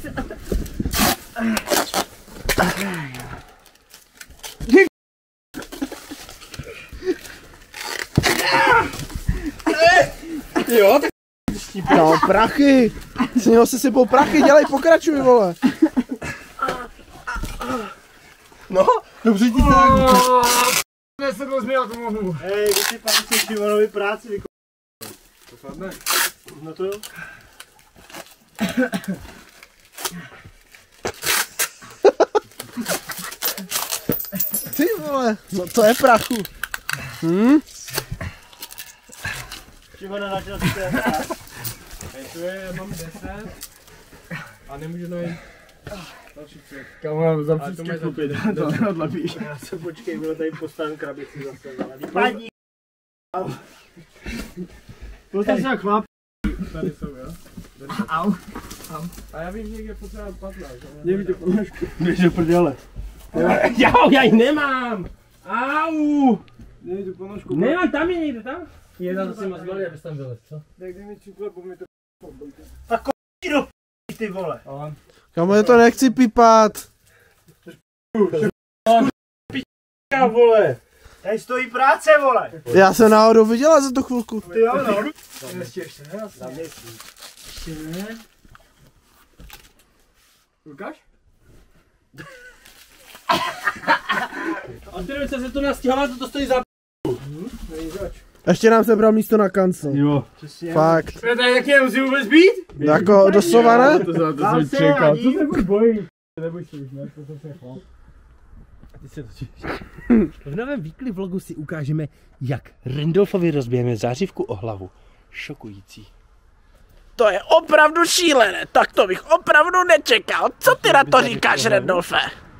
Jo, tak no, prachy! Z něho se sypou prachy, dělej, pokračuj, vole. No, dobře ti tak. Ne se rozměl to mohu. Hej, když si pan si Šimonovi práci vykonal. To sadne. No to jo. Ty vole, no to je prachu. Šimona načal si to je práci. To je, mám 10. A nemůžu najít další tři. Kamu za příště koupit, to neodlepíš. Já se počkej, bylo tady postavím krabici zase. Vypadí. Postav se jak chlap. Tady jsou, jo? Au. A já vím, že někde potřeba 15. Dej mi to ponožku. Běž do prdele. Já ji nemám. Au. Dej mi tu ponožku. Nemám, tam je někde, tam? Jedna to si moc malý, abys tam vylez, co? Tak dej mi čukle, bo mi to tak ko***i do p***i, ty vole. Kamu, já to nechci pípat. P***a, vole. Tady stojí práce, vole. Já jsem náhodou viděla za tu chvilku. Ty jo, no. Ještě ne, asi. Ještě ne. Lukáš? A ty se tu nastěhoval, to stojí za Ještě nám sebral místo na kancel. Jo. Fakt. Tady taky nemusí vůbec být? Jako doslova ne? To jsem čekal. Co se buď bojí? Neboj se už, ne? To jsem se chval. Ty se točíš. V novém weekly vlogu si ukážeme, jak Rindolfovi rozbijeme zářivku o hlavu. Šokující. To je opravdu šílené, tak to bych opravdu nečekal. Co ty na to říkáš, Randolfe?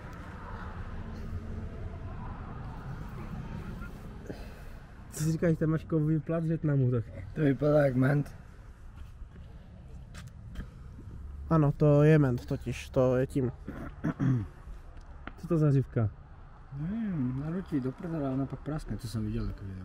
Co si říkáš, tam máš kovový plat v Vietnamu, tak? To vypadá jak ment. Ano, to je ment totiž, to je tím. Co to zářivka? Narutí do prdele, ona pak praskne, to jsem viděl jako video.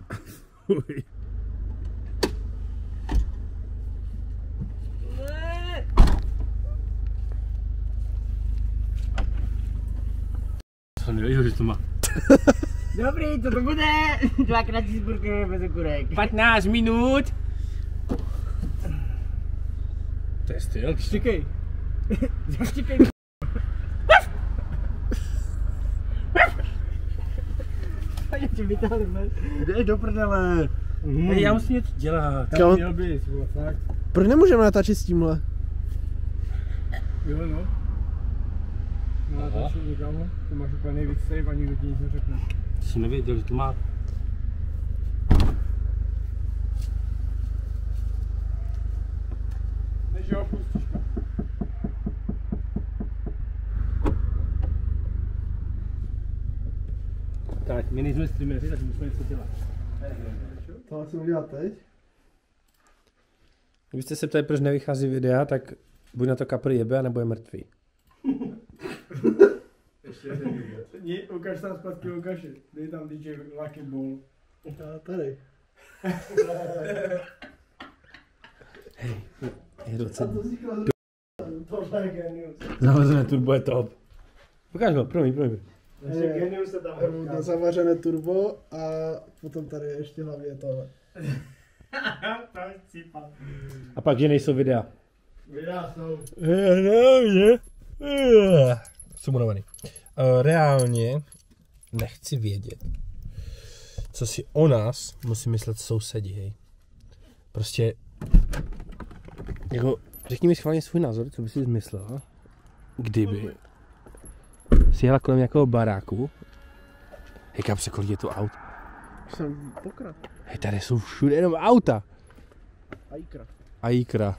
Jsem nevěděl, že to má. Dobrý, co to bude? Dvakrát cheeseburger bez okurek. 15 minut. To je styl. Štěkej. Zaštěkej. Já ti vytáhnu, Jdeš do prdele. Hej, já musím něco dělat. Tam měl bys, fakt. Proč nemůžeme natáčet s tímhle? Jo, no. Natáčím někam, to máš úplně nejvíc save a nikdo ti nic neřekne. Jsem nevěděl, že to má. Než ho pustíš. Tak, my nejsme streameři, tak musíme něco dělat. To asi udělat teď? Kdybyste se ptali, proč nevychází videa, tak buď na to kapr jebe, nebo je mrtvý. Ukaž tam zpátky Lukáši, dej tam DJ Lucky Ball. Tady. Je docela. Tohle je genius. Zavařené turbo je top. Ukáž ho, promiň. Ještě genius se tam Na zavařené turbo a potom tady ještě hlavně tohle. A pak, že nejsou videa. Videa jsou. Jsem unavený. Reálně nechci vědět, co si o nás musí myslet sousedí, hej. Prostě, jako, řekni mi schválně svůj názor, co by si zmyslel, kdyby si jela kolem nějakého baráku, hej, kam se kolik je tu aut? Jsem pokrad. Hej, tady jsou všude jenom auta. A Jíkra.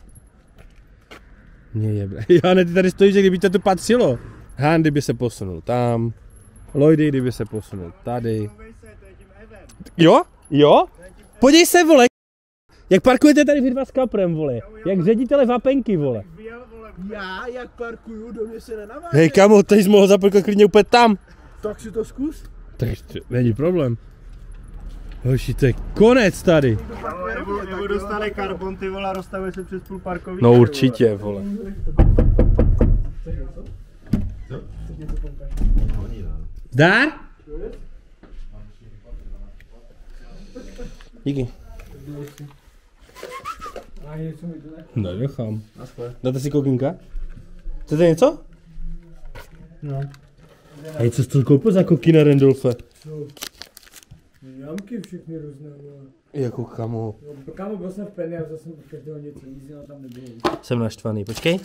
Mě jebe. Jane, ty tady stojíš, že kdyby to tu patřilo. Handy by se posunul tam. Lloydy, kdyby se posunul tady. Jo? Podívej se, vole. Jak parkujete tady vy dva s kaprem, vole. Jak ředitele vapenky, vole. Já jak parkuju, do mě se nenaváže. Hej, kamo, tady jsi mohl zaparkovat klidně úplně tam. Tak si to zkus. Tak není problém. Hoši, to je konec tady. Nebo dostane karbon, ty vole, rozstavuje se přes půl parkový. No určitě, vole. Zdar? Díky. A něco mi to ne? Nenechám. Dáte si kokínka? Chcete něco? No. Hej, co jsi to koupil za kokína, Randolfe? Jamky všechny různé, vole. Jako kamo? No, kamo, byl jsem v Penny a vzal jsem od každého něco, nic jiného tam nebylo. Jsem naštvaný, počkej.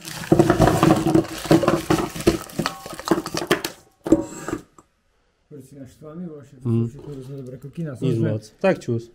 Proč jsi naštvaný, vole, Mm. všechno různé dobré kokína. Nic moc. Tak čus.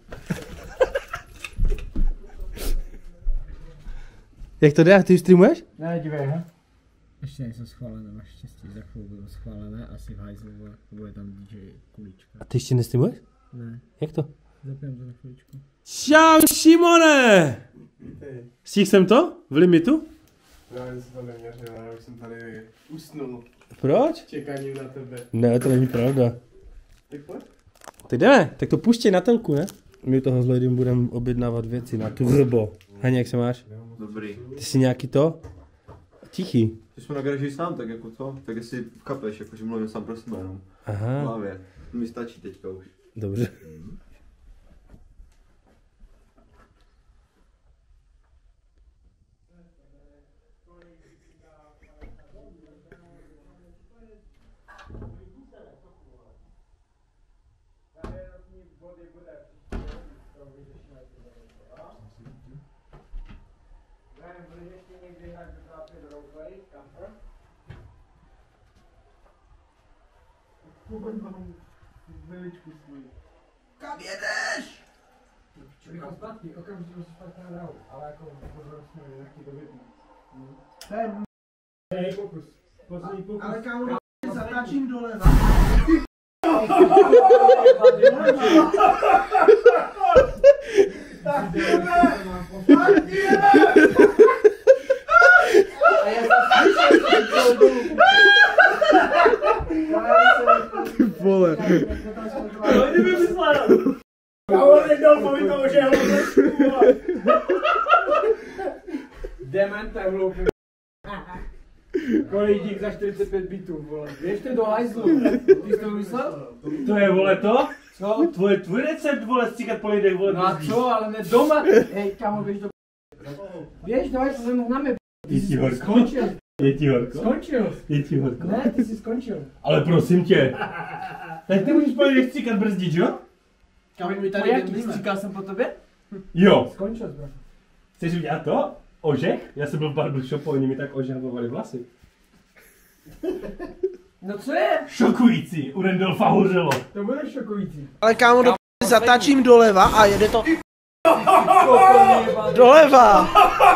Jak to jde? Jak ty už streamuješ? Ne, dívej, he? Ještě nejsou schválené, naštěstí, za chvíli budou schválené, asi v hajzlu, bude tam DJ Kulička. A ty ještě nestreamuješ? Ne, Jak to? zapijeme to na chvíličku. Čau, Šimone! Stihl jsem to? V limitu? Já jsem to neměřil, já už jsem tady usnul. Proč? Čekáním na tebe. Ne, to není pravda. Tak pojď. Tak jdeme, tak to puštěj na telku, ne? My u toho s Lloydem budeme objednávat věci na turbo. Hani, jak se máš? Dobrý. Ty jsi nějaký to? Tichý. Ty jsme na garáži sám, tak jako co? Tak jestli kapeš, jakože mluvím sám pro sebe jenom. Aha. V hlavě. To mi stačí teďka už. Dobře. Kam jedeš? Čekám zpátky, okamžitě musíš zpátky na dráhu, ale jako pozor jsme nějaký dovědný. Hej, pokus. Poslední pokus. Ale kámo, zatáčím doleva. Tak jdeme! Tak jdeme! A já jsem slyšel, co to Ty vole. No, kdyby mi zvládal. Kámo, Randolfovi to už je hloubější. Demente hloupý. Kolik dík za 45 bitů, vole. Běžte do hajzlu. Ty jsi to myslel? To je, vole, to? Co? Tvůj recept, vole, stříkat po lidech, vole. No a co, ale ne doma. Hej, kámo, běž do... Běž do hajzlu, jsem na mě. Je ti horko? Skončil. Je ti horko? Skončil. Je ti horko? Ne, ty jsi skončil. Ale prosím tě. Tak ty můžeš po lidech stříkat brzdit, jo? Kámo, mi tady jaký? Stříkal jsem po tobě? Jo. Skončil jsi, bro. Chceš udělat to? Ožech? Já jsem byl v barbershopu, oni mi tak ožehovali vlasy. No co je? Šokující, u Randolfa hořelo. To bude šokující. Ale kámo, do zatáčím doleva a jede to... Doleva!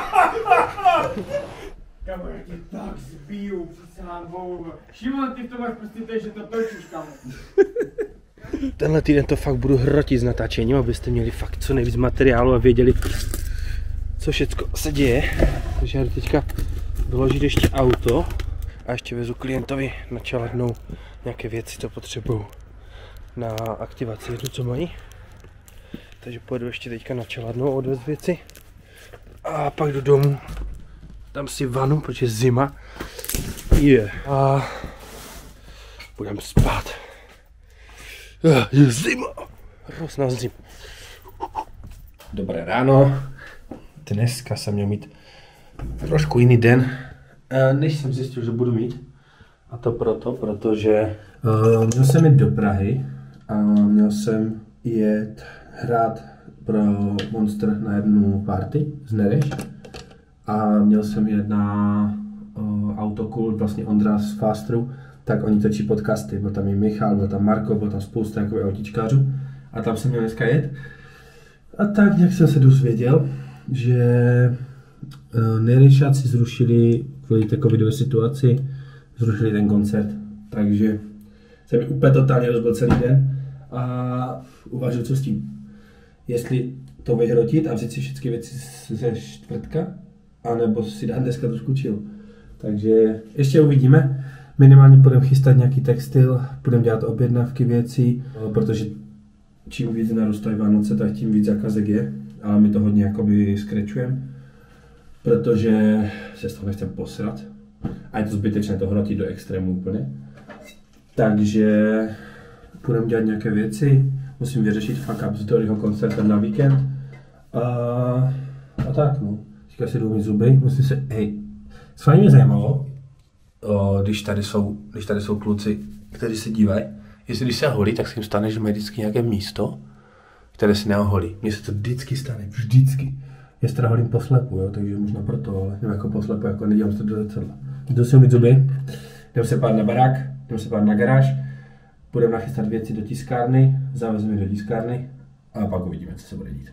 Kámo, já tě tak zbiju, přísahám bohu. Šimon, ty v tom máš prostě že to točíš, kámo. Tenhle týden to fakt budu hrotit s natáčením, abyste měli fakt co nejvíc materiálu a věděli, co všecko se děje. Takže já jdu teďka vyložit ještě auto a ještě vezu klientovi na čeladnou nějaké věci, co potřebuju na aktivaci. Jednu, co mají. Takže pojedu ještě teďka na čeladnou odvést věci a pak jdu domů. Dám si vanu, protože je zima. A budem spát. Je zima. Hrozná zima. Dobré ráno. Dneska jsem měl mít trošku jiný den, než jsem zjistil, že budu mít. A to proto, protože měl jsem jít do Prahy a měl jsem jet hrát pro Monster na jednu party z Nereš. A měl jsem jet na Autokult, vlastně Ondra z Fastru, tak oni točí podcasty, byl tam i Michal, byl tam Marko, byl tam spousta takových autičkářů a tam jsem měl dneska jet. A tak nějak jsem se dozvěděl, že Nerešáci zrušili kvůli té covidové situaci, zrušili ten koncert, takže jsem mi úplně totálně rozbil celý den a uvažil, co s tím. Jestli to vyhrotit a vzít si všechny věci ze čtvrtka, anebo si dát dneska trošku chill. Takže ještě uvidíme. Minimálně budeme chystat nějaký textil, budeme dělat objednávky věcí, protože čím víc narůstají Vánoce, tak tím víc zakazek je. Ale my to hodně jakoby skrečujeme, protože se z toho nechcem posrat. A je to zbytečné to hrotit do extrému úplně. Takže budeme dělat nějaké věci. Musím vyřešit fuck up s Doryho koncertem na víkend. A tak no. Teďka si jdu mít zuby, musím se, hej, schválně mě zajímalo, když tady jsou kluci, kteří se dívají, jestli když se holí, tak se jim stane, že mají vždycky nějaké místo, které si neoholí. Mně se to vždycky stane, vždycky. Já se teda holím poslepu, jo, takže možná proto, ale nevím jako poslepu, jako nedívám se do zrcadla. Jdu si umýt zuby, jdeme se pát na barák, jdeme se pát na garáž, budeme nachystat věci do tiskárny, zavezeme do tiskárny a pak uvidíme, co se bude dít.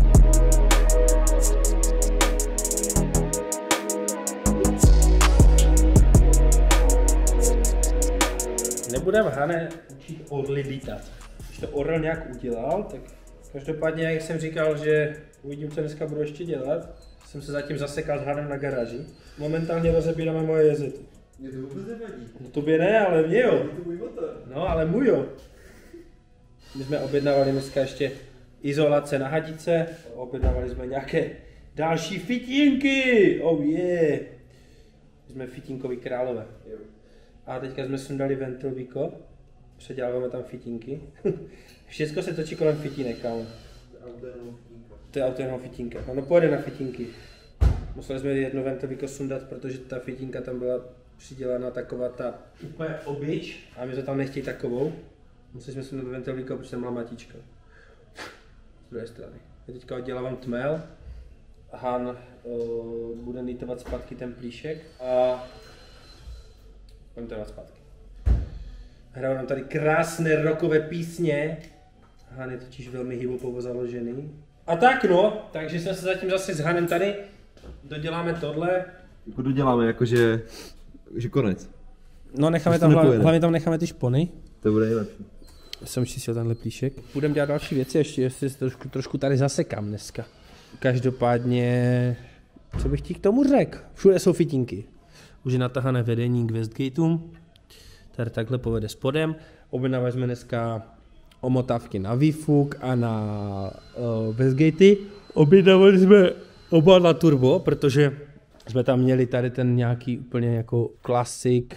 Nebudeme, Hane, učit orly lítat. Když to orel nějak udělal, tak každopádně, jak jsem říkal, že uvidím, co dneska budu ještě dělat, jsem se zatím zasekal s Hanem na garáži. Momentálně rozebíráme moje jezety. Mě to vůbec nevadí. No tobě ne, ale mě jo. To můj motor. No, ale můj jo. My jsme objednávali dneska ještě izolace na hadice, objednávali jsme nějaké další fitinky, oh yeah. My jsme fitinkoví králové. A teďka jsme sundali ventilvíko, předěláváme tam fitinky. Všechno se točí kolem fitinek, kámo. To je auto jenom fitinka. Ono pojede na fitinky. Museli jsme jedno ventilvíko sundat, protože ta fitinka tam byla přidělaná taková ta úplně obyč a my jsme tam nechtěli takovou. Museli jsme sundat ventilvíko, protože tam byla matička. Z druhé strany. Já teďka oddělávám tmel. Han bude nýtovat zpátky ten plíšek a budeme to dát zpátky. Hrajou nám tady krásné rockové písně. Han je totiž velmi hiphopovo založený. A tak no, takže jsme se zatím zase s Hanem tady. Doděláme tohle. Jako doděláme, jakože že konec. No necháme tam, hlavně tam necháme ty špony. To bude nejlepší. Já jsem čistil tenhle plíšek. Budeme dělat další věci, ještě si trošku tady zasekám dneska. Každopádně, co bych ti k tomu řekl? Všude jsou fitinky. Už je natahané vedení k Westgateům. Tady takhle povede spodem. Objednávali jsme dneska omotávky na výfuk a na Westgatey. Objednávali jsme oba na turbo, protože jsme tam měli tady ten nějaký úplně jako klasik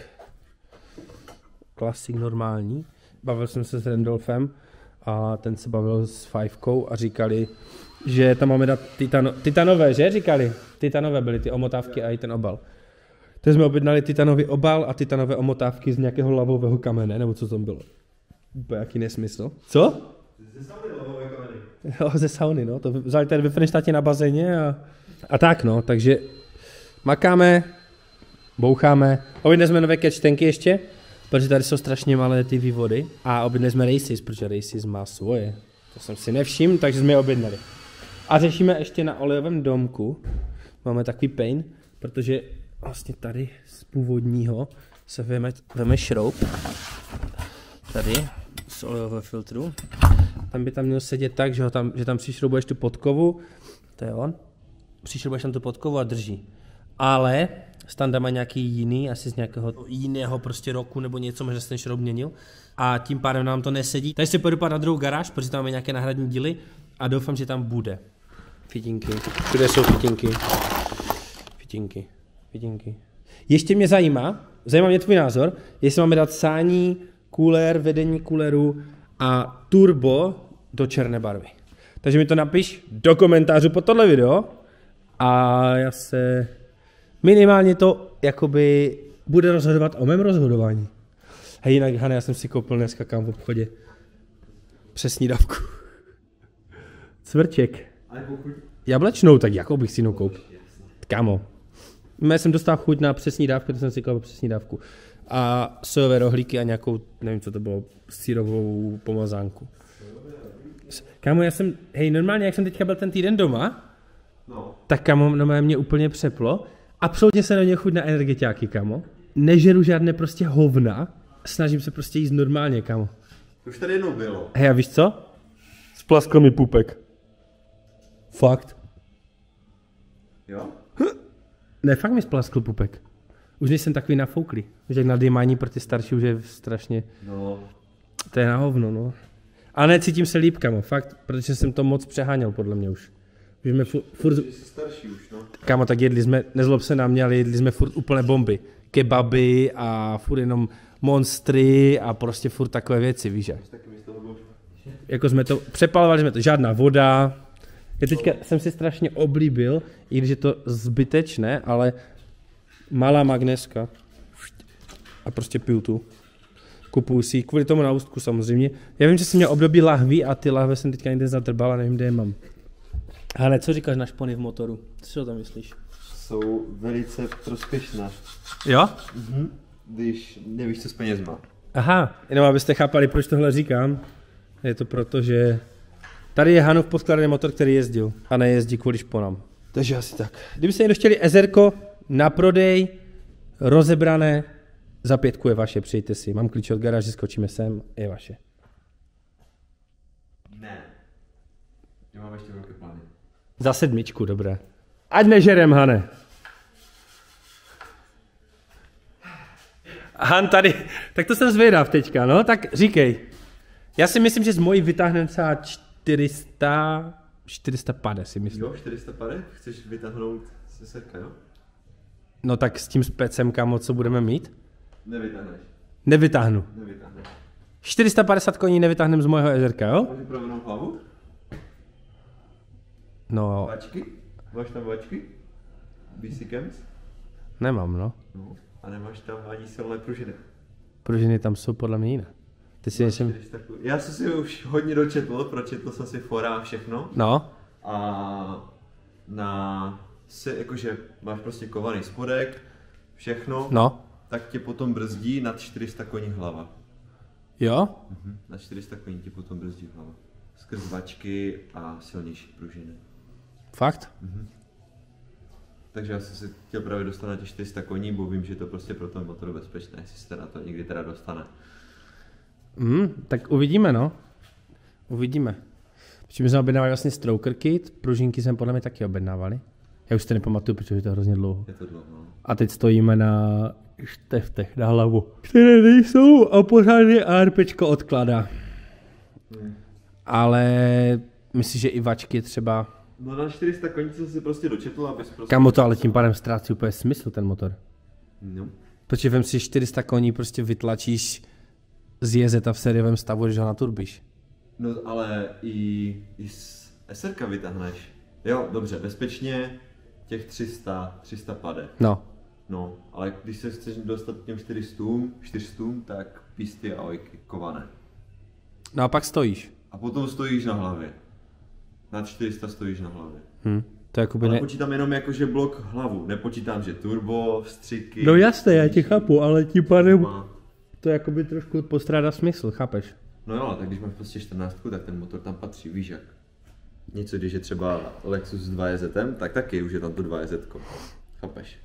normální. Bavil jsem se s Randolphem a ten se bavil s Fivkou a říkali, že tam máme dát titanové, že? Říkali. Titanové byly ty omotávky a i ten obal. Takže jsme objednali titanový obal a titanové omotávky z nějakého lavového kamene, nebo co tam bylo. Úplně jaký nesmysl. Co? Ze sauny lavové kameny. Jo, ze sauny, no. To vzali tady ve Frenštátě na bazéně a tak, no. Takže makáme, boucháme. Objednali jsme nové catchtanky ještě, protože tady jsou strašně malé ty vývody. A objednali jsme Races, protože Races má svoje. To jsem si nevšiml, takže jsme je objednali. A řešíme ještě na olejovém domku. Máme takový pain, protože vlastně tady z původního se veme šroub. Tady z olejového filtru. Tam by tam měl sedět tak, že tam přišroubuješ tu podkovu. To je on. Přišroubuješ tam tu podkovu a drží. Ale Standa má nějaký jiný, asi z nějakého jiného prostě roku nebo něco, možná se ten šroub měnil. A tím pádem nám to nesedí. Tady si pojedu na druhou garáž, protože tam máme nějaké náhradní díly a doufám, že tam bude. Fitinky. Všude jsou fitinky. Fitinky. Ještě mě zajímá mě tvůj názor, jestli máme dát sání, cooler, vedení cooleru a turbo do černé barvy. Takže mi to napiš do komentářů pod tohle video a já se minimálně to jakoby bude rozhodovat o mém rozhodování. Hej, jinak Hane, já jsem si koupil dneska kam v obchodě přes snídavku. Cvrček. Jablečnou, tak jakou bych si jinou koupil? Kámo. Já jsem dostal chuť na přesní dávku, to jsem si koupil přesní dávku. A sojové rohlíky a nějakou, nevím co to bylo, syrovou pomazánku. Kámo, normálně, jak jsem teďka byl ten týden doma, tak kámo, no mě úplně přeplo. Absolutně se na mě chuť na energetiáky, kámo. Nežeru žádné prostě hovna, snažím se prostě jíst normálně, kámo. To už tady jednou bylo. Hej, a víš co? Splaskl mi pupek. Fakt. Jo? Ne, fakt mi splaskl pupek. Už nejsem takový nafouklý. Už jak nadýmání pro ty starší už je strašně... No. To je na hovno, no. Ale necítím se líp, kamo, fakt, protože jsem to moc přeháněl, podle mě už. Už jsme furt... Jsi starší už, no. Kámo, tak jedli jsme, nezlob se na mě, ale jedli jsme furt úplné bomby. Kebaby a furt jenom monstry a prostě furt takové věci, víš jak. Jako jsme to, přepalovali jsme to, žádná voda, Já teďka jsem si strašně oblíbil, i když je to zbytečné, ale malá magneska. A prostě piju tu. Kupuju si kvůli tomu na ústku samozřejmě. Já vím, že jsem měl období lahví a ty lahve jsem teďka někde zadrbal a nevím, kde je mám. Ale co říkáš na špony v motoru? Co o tom myslíš? Jsou velice prospěšné. Jo? Když nevíš, co s penězma. Aha, jenom abyste chápali, proč tohle říkám. Je to proto, že tady je Hanův podkládaný motor, který jezdil a nejezdí kvůli šponám. Takže asi tak. Kdybyste někdo chtěli ezerko na prodej, rozebrané, za 5 je vaše, přijďte si. Mám klíč od garáže, skočíme sem, je vaše. Ne. Já mám ještě velké plány. Za 7, dobré. Ať nežerem, Hane. Han tady, tak to jsem zvědav teďka, no, tak říkej. Já si myslím, že z mojí vytáhneme třeba 450 si myslím. Jo, 450? Chceš vytáhnout ze serka, jo? No tak s tím specem, kámo, co budeme mít? Nevytáhneš. Nevytáhnu. Nevytáhneš. 450 koní nevytáhneme z mojeho ezerka, jo? Máš upravenou hlavu? No. Vačky? Máš tam vačky? BC Camps? Nemám, no. No. A nemáš tam ani silné pružiny. Pružiny tam jsou podle mě jiné. Ty si nejsem... Já jsem si už hodně dočetl, pročetl jsem si fora a všechno. No. A jakože máš prostě kovaný spodek, všechno. No. Tak tě potom brzdí nad 400 koní hlava. Jo? Na 400 koní tě potom brzdí hlava. Skrz vačky a silnější pružiny. Fakt? Takže já jsem si chtěl právě dostat na těch 400 koní, bo vím, že je to prostě pro ten motor bezpečné, jestli se na to někdy teda dostane. Tak uvidíme, no. Uvidíme. Protože my jsme objednávali vlastně stroker kit, pružinky jsme podle mě taky objednávali. Já už si to nepamatuju, protože je to hrozně dlouho. Je to dlouho, no. A teď stojíme na šteftech na hlavu, které nejsou a pořádně ARPčko odkládá. Ale myslíš, že i vačky třeba... No na 400 koní jsem si prostě dočetl, abys prostě... Kamo to ale tím pádem ztrácí úplně smysl ten motor. No. Protože vem si 400 koní prostě vytlačíš z jezeta v sériovém stavu, když ho naturbíš. No ale i z SRK vytáhneš. Jo, dobře, bezpečně těch 300 pade. No. No, ale když se chceš dostat k těm 400, tak písty a ojky, kované. No a pak stojíš. A potom stojíš na hlavě. Nad 400 stojíš na hlavě. To jakoby ale počítám jenom jakože blok hlavu, nepočítám, že turbo, vstřiky... No jasné, já tě chápu, ale tím pádem to jakoby trošku postrádá smysl, chápeš? No jo, tak když máš prostě 14, tak ten motor tam patří, víš jak. Něco, když je třeba Lexus s 2JZ, tak taky už je tam to 2JZ, chápeš?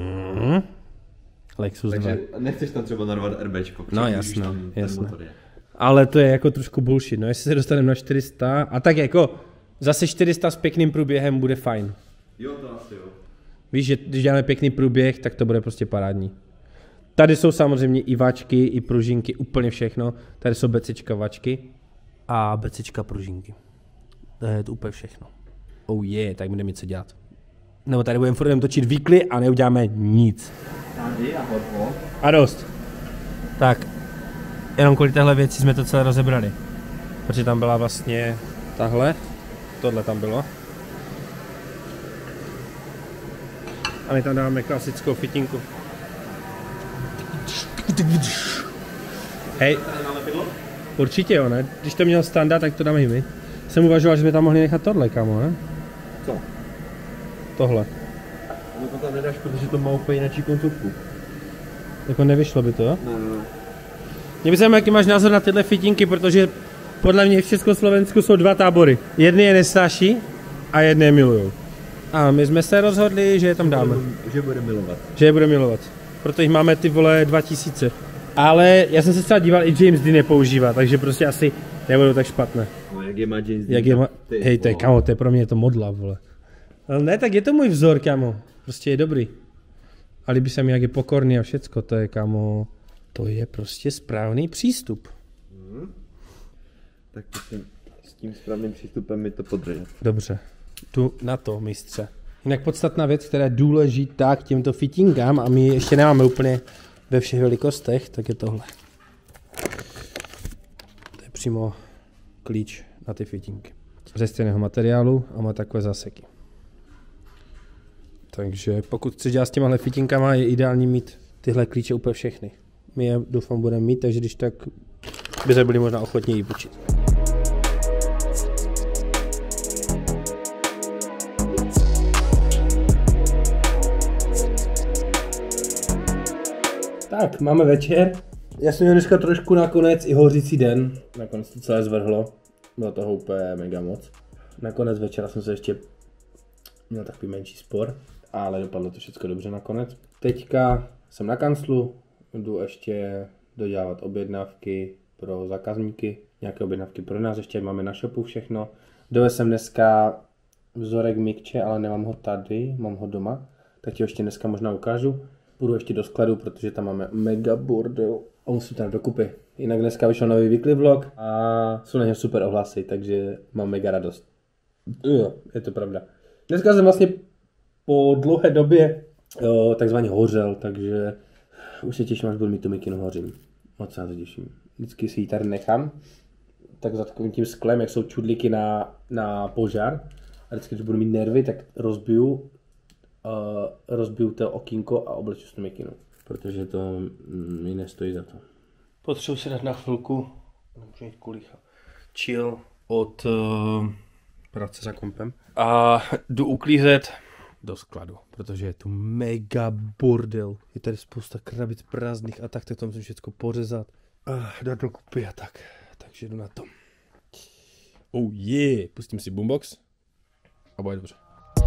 Lexus 2. Takže nechceš tam třeba narvat RBčko, no jasné, jasné. Ale to je jako trošku bullshit, no jestli se dostaneme na 400, a tak jako zase 400 s pěkným průběhem bude fajn. Jo, to asi jo. Víš, že když děláme pěkný průběh, tak to bude prostě parádní. Tady jsou samozřejmě i vačky, i pružinky, úplně všechno. Tady jsou becečka vačky a becečka pružinky. To je to úplně všechno. Oh yeah, tak budeme mít co dělat. Nebo tady budeme furt točit výkly a neuděláme nic. Tady a hodvo. A dost. Tak, jenom kvůli téhle věci jsme to celé rozebrali. Protože tam byla vlastně tahle, tohle tam bylo. A my tam dáme klasickou fitinku. Hej, určitě jo, ne? Když to měl standard, tak to dáme i my. Jsem uvažoval, že jsme tam mohli nechat tohle, kámo, ne? Co? Tohle. No to tam nedáš, protože to má úplně jinou koncovku. Jako nevyšlo by to, jo? Ne. Mě by zajímalo, jaký máš názor na tyhle fitinky, protože podle mě v Československu jsou dva tábory. Jedny je nesnáší a jedny je milujou. A my jsme se rozhodli, že je tam dáme. Že bude milovat. Že je bude milovat. Proto jich máme ty vole 2000. Ale já jsem se třeba díval, i James Dean je používá, takže prostě asi nebudou tak špatné. No jak je má James Dean? Jak je má... Hej, to je kamo, to je pro mě to modla, vole. Ale ne, tak je to můj vzor, kamo. Prostě je dobrý. A líbí se mi, jak je pokorný a všecko, to je, kamo... To je prostě správný přístup. Tak s tím správným přístupem mi to podržet. Dobře, tu na to, mistře. Jinak podstatná věc, která je důležitá k těmto fittingám a my ještě nemáme úplně ve všech velikostech, tak je tohle. To je přímo klíč na ty fittingy. ze stejného materiálu a má takové záseky. Takže pokud chceš dělat s těmahle fitinkama, je ideální mít tyhle klíče úplně všechny. My je doufám budeme mít, takže když tak by se byli možná ochotní i učit. Tak, máme večer. Já jsem měl dneska trošku nakonec i hořící den. Nakonec to celé zvrhlo. Bylo toho úplně mega moc. Nakonec večera jsem se ještě měl takový menší spor, ale dopadlo to všechno dobře nakonec. Teďka jsem na kanclu, jdu ještě dodělávat objednávky pro zákazníky, nějaké objednávky pro nás, ještě máme na shopu všechno. Dovez jsem dneska vzorek mikče, ale nemám ho tady, mám ho doma, tak ti ho ještě dneska možná ukážu. Půjdu ještě do skladu, protože tam máme mega bordel a musím tam dokupy. Jinak dneska vyšel nový weekly vlog a jsou na něm super ohlasy, takže mám mega radost. Je to pravda. Dneska jsem vlastně po dlouhé době takzvaně hořel, takže už se těším, až budu mít tu mikinu hořím. Moc se na to těším. Vždycky si ji tady nechám, tak za takovým tím sklem, jak jsou čudlíky na požár. A vždycky, když budu mít nervy, tak rozbiju to okýnko a obleču tu mikinu. Protože to mi nestojí za to. Potřebuji si dát na chvilku, můžu jít kulicha, chill od práce za kompem. A jdu uklízet do skladu, protože je tu mega bordel. Je tady spousta krabic prázdných a tak to musím všechno pořezat. Dát dokupy a tak. Takže jdu na to. Oh yeah, pustím si boombox a bude dobře.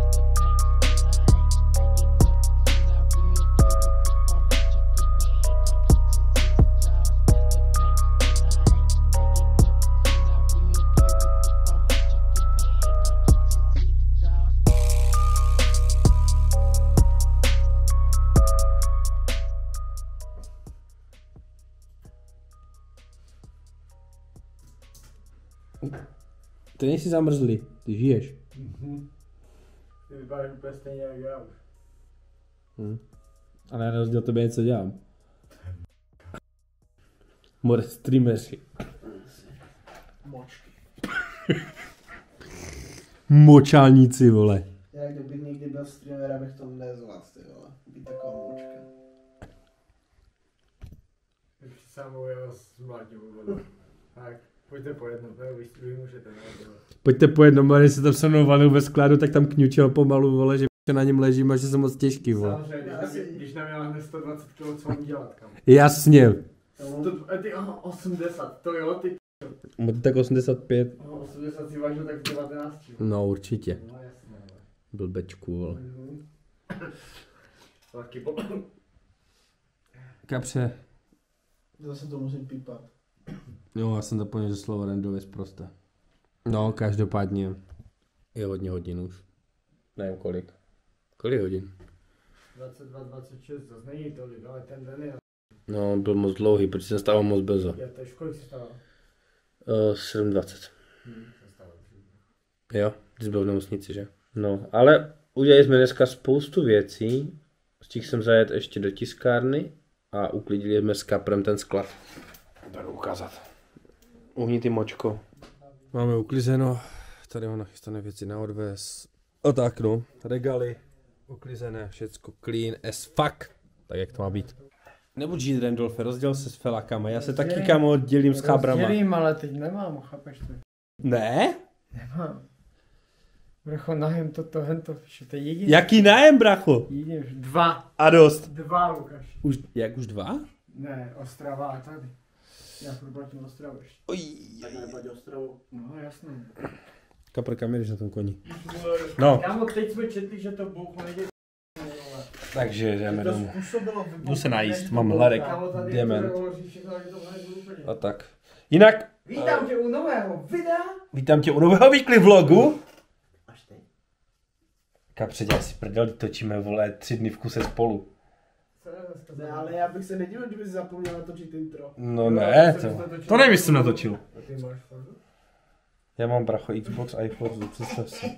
Ty nejsi zamrzlý, ty žiješ. Ty vypadáš úplně stejně jak já už. Ale já na rozdíl tebe něco dělám. More streameři. Močky. Močálníci, vole. Já kdybych někdy byl streamer, abych to nezvládl, ty vole. Být taková močka. Když samou já zmlátím vodu. Tak. Pojďte po jednom, vy můžete, ne? Pojďte po jednom, ale když se tam se mnou valil ve skladu, tak tam kňučel pomalu, vole, že na něm ležím a že jsem moc těžký, vole. Samozřejmě, když na mě láhne 120 kg, co mám dělat, kam? Jasně. Ty 80, to jo, ty Tak 85. 80 si vážil tak 19. No určitě. No jasně. Blbečku, vole. Taky Kapře. Zase to musím pípat. Jo, já jsem zapomněl, že slovo randověc prostě. No, každopádně je hodně hodin už. Nevím kolik. Kolik hodin? 22, 26, to není tolik, ale ten den je. No, byl moc dlouhý, protože jsem stával moc brzo. Já to kolik jsi stával? 7:20. Jo, ty jsi byl v nemocnici, že? No, ale udělali jsme dneska spoustu věcí. Stihl jsem zajet ještě do tiskárny a uklidili jsme s Kaprem ten sklad. Budu ukázat. Uhni ty močko. Máme uklizeno. Tady mám nachystané věci na odvez. A tak no. Regály uklizené, všecko clean as fuck. Tak jak to má být. Nebuď žít, Randolfe, rozděl se s felakama. Já se taky kamo dělím s chábrama. Rozdělím, ale teď nemám, chápeš to? Ne? Nemám. Bracho, najem to, hento, to je jediný. Jaký nájem, bracho? Jediný, 2. A dost. 2, Lukáš. Už 2? Ne, Ostrava a tady. Já proplatím Ostravu ještě. Tak neplatí Ostravu. No, jasně. Kapr, kam jdeš na tom koni? No. Kámo, teď jsme četli, že to bouchu nejde. Takže jdeme To domů. způsobilo Jdu se najíst, mám hladek. Jdeme. A A tak. Jinak. vítám tě u nového videa. Vítám tě u nového weekly vlogu. Až teď. Kapře, dělej si prdel, točíme, vole, 3 dny v kuse spolu. Ne, ale já bych se nedivil, kdyby si zapomněl natočit intro. No ne, to nevím, jestli jsem natočil. A ty máš Forzu? Já mám, bracho, Xbox a iPhone, představ si.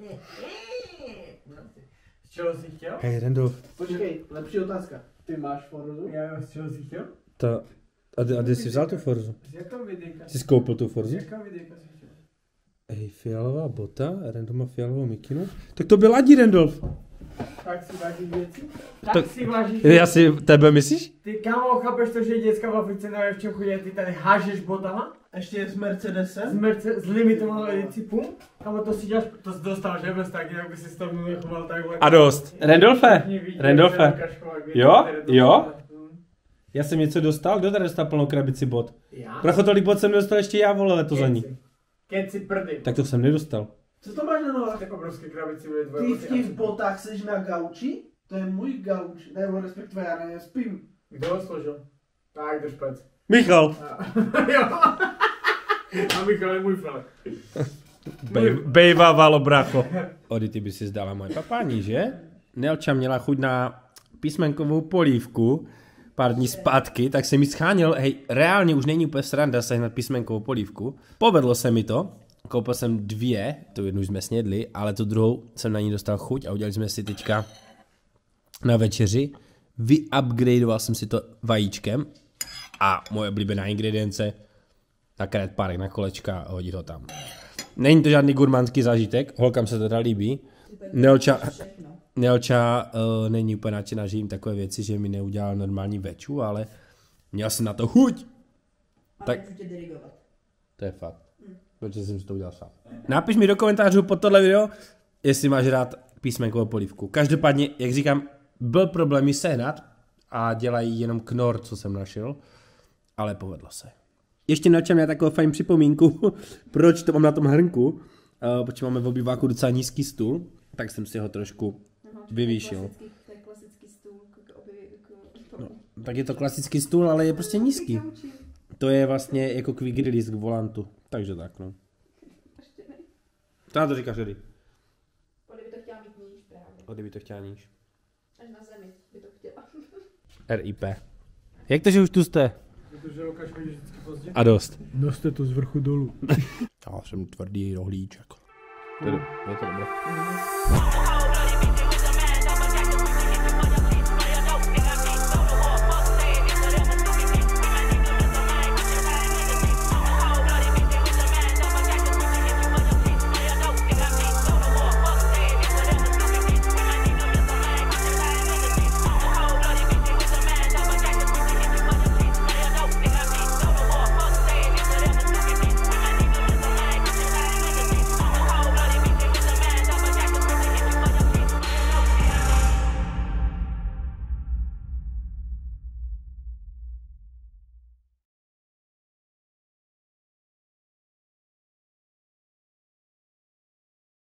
Z čeho jsi chtěl? Hej, Randolph. Počkej, lepší otázka. Ty máš Forzu? Já z čeho jsi chtěl? A ty jsi vzal tu Forzu? Z jakého videjka? Jsi koupil tu Forzu? Z jakého videjka jsi chtěl? Ej, fialová bota, Randolph má fialovou mikinu. Tak to byl Adi Randolph. Tak si vážíš věci? Tak si vážíš já si tebe myslíš? Ty kámo, chápeš to, že děcka v Africe neví v čem chodí, ty tady hážeš botama? Ještě s Mercedesem? S limitovanou edicí pum? Kámo, to si děláš, to jsi dostal, že bez tak, jak by si s tom nechoval takhle. A dost. Randolfe. Jo? Já jsem něco dostal, kdo tady dostal plnou krabici bot? Já? Pracho, tolik bot jsem dostal ještě já, vole, letos za ní. Keci prdy. Tak to jsem nedostal. Co to máš na nohách? Tak obrovské krabici byly Ty tvoje v těch botách seš na gauči? To je můj gauč, nebo respektive já na něm spím. Kdo ho složil? Tak, drž pec. Michal. Jo. A Michal je můj Filip. Bejvávalo, brácho. Ody, ty by si zdala moje papání, že? Nelča měla chuť na písmenkovou polívku pár dní zpátky, tak jsem mi scháněl, hej, reálně už není úplně sranda sehnat písmenkovou polívku. Povedlo se mi to, koupil jsem 2, tu jednu jsme snědli, ale tu druhou jsem na ní dostal chuť a udělali jsme si teďka na večeři. Vyupgradeoval jsem si to vajíčkem a moje oblíbená ingredience, nakrát párek na kolečka a hodit ho tam. Není to žádný gurmánský zážitek, holkám se to teda líbí. Nelča není úplně nadšená, že jim takové věci, že mi neudělal normální veču, ale měl jsem na to chuť. Tak to je fakt. Protože jsem si to udělal sám. Napiš mi do komentářů pod tohle video, jestli máš rád písmenkovou polívku. Každopádně, jak říkám, byl problém ji sehnat a dělají jenom Knorr, co jsem našel, ale povedlo se. Ještě Nelča měla takovou fajn připomínku, proč to mám na tom hrnku, protože máme v obýváku docela nízký stůl, tak jsem si ho trošku vyvýšil. To je klasický stůl. No, tak je to klasický stůl, ale je prostě nízký. To je vlastně jako quick release k volantu, takže tak no. Co na to říkáš, Edy? Ody by to chtěla mít níž právě. Ody by to chtěla níž. Až na zemi by to chtěla. RIP. Jak to, že už tu jste? Protože Lukáš chodí vždycky pozdě. A dost. Noste to z vrchu dolů. Já jsem tvrdý rohlíček. To je to dobré.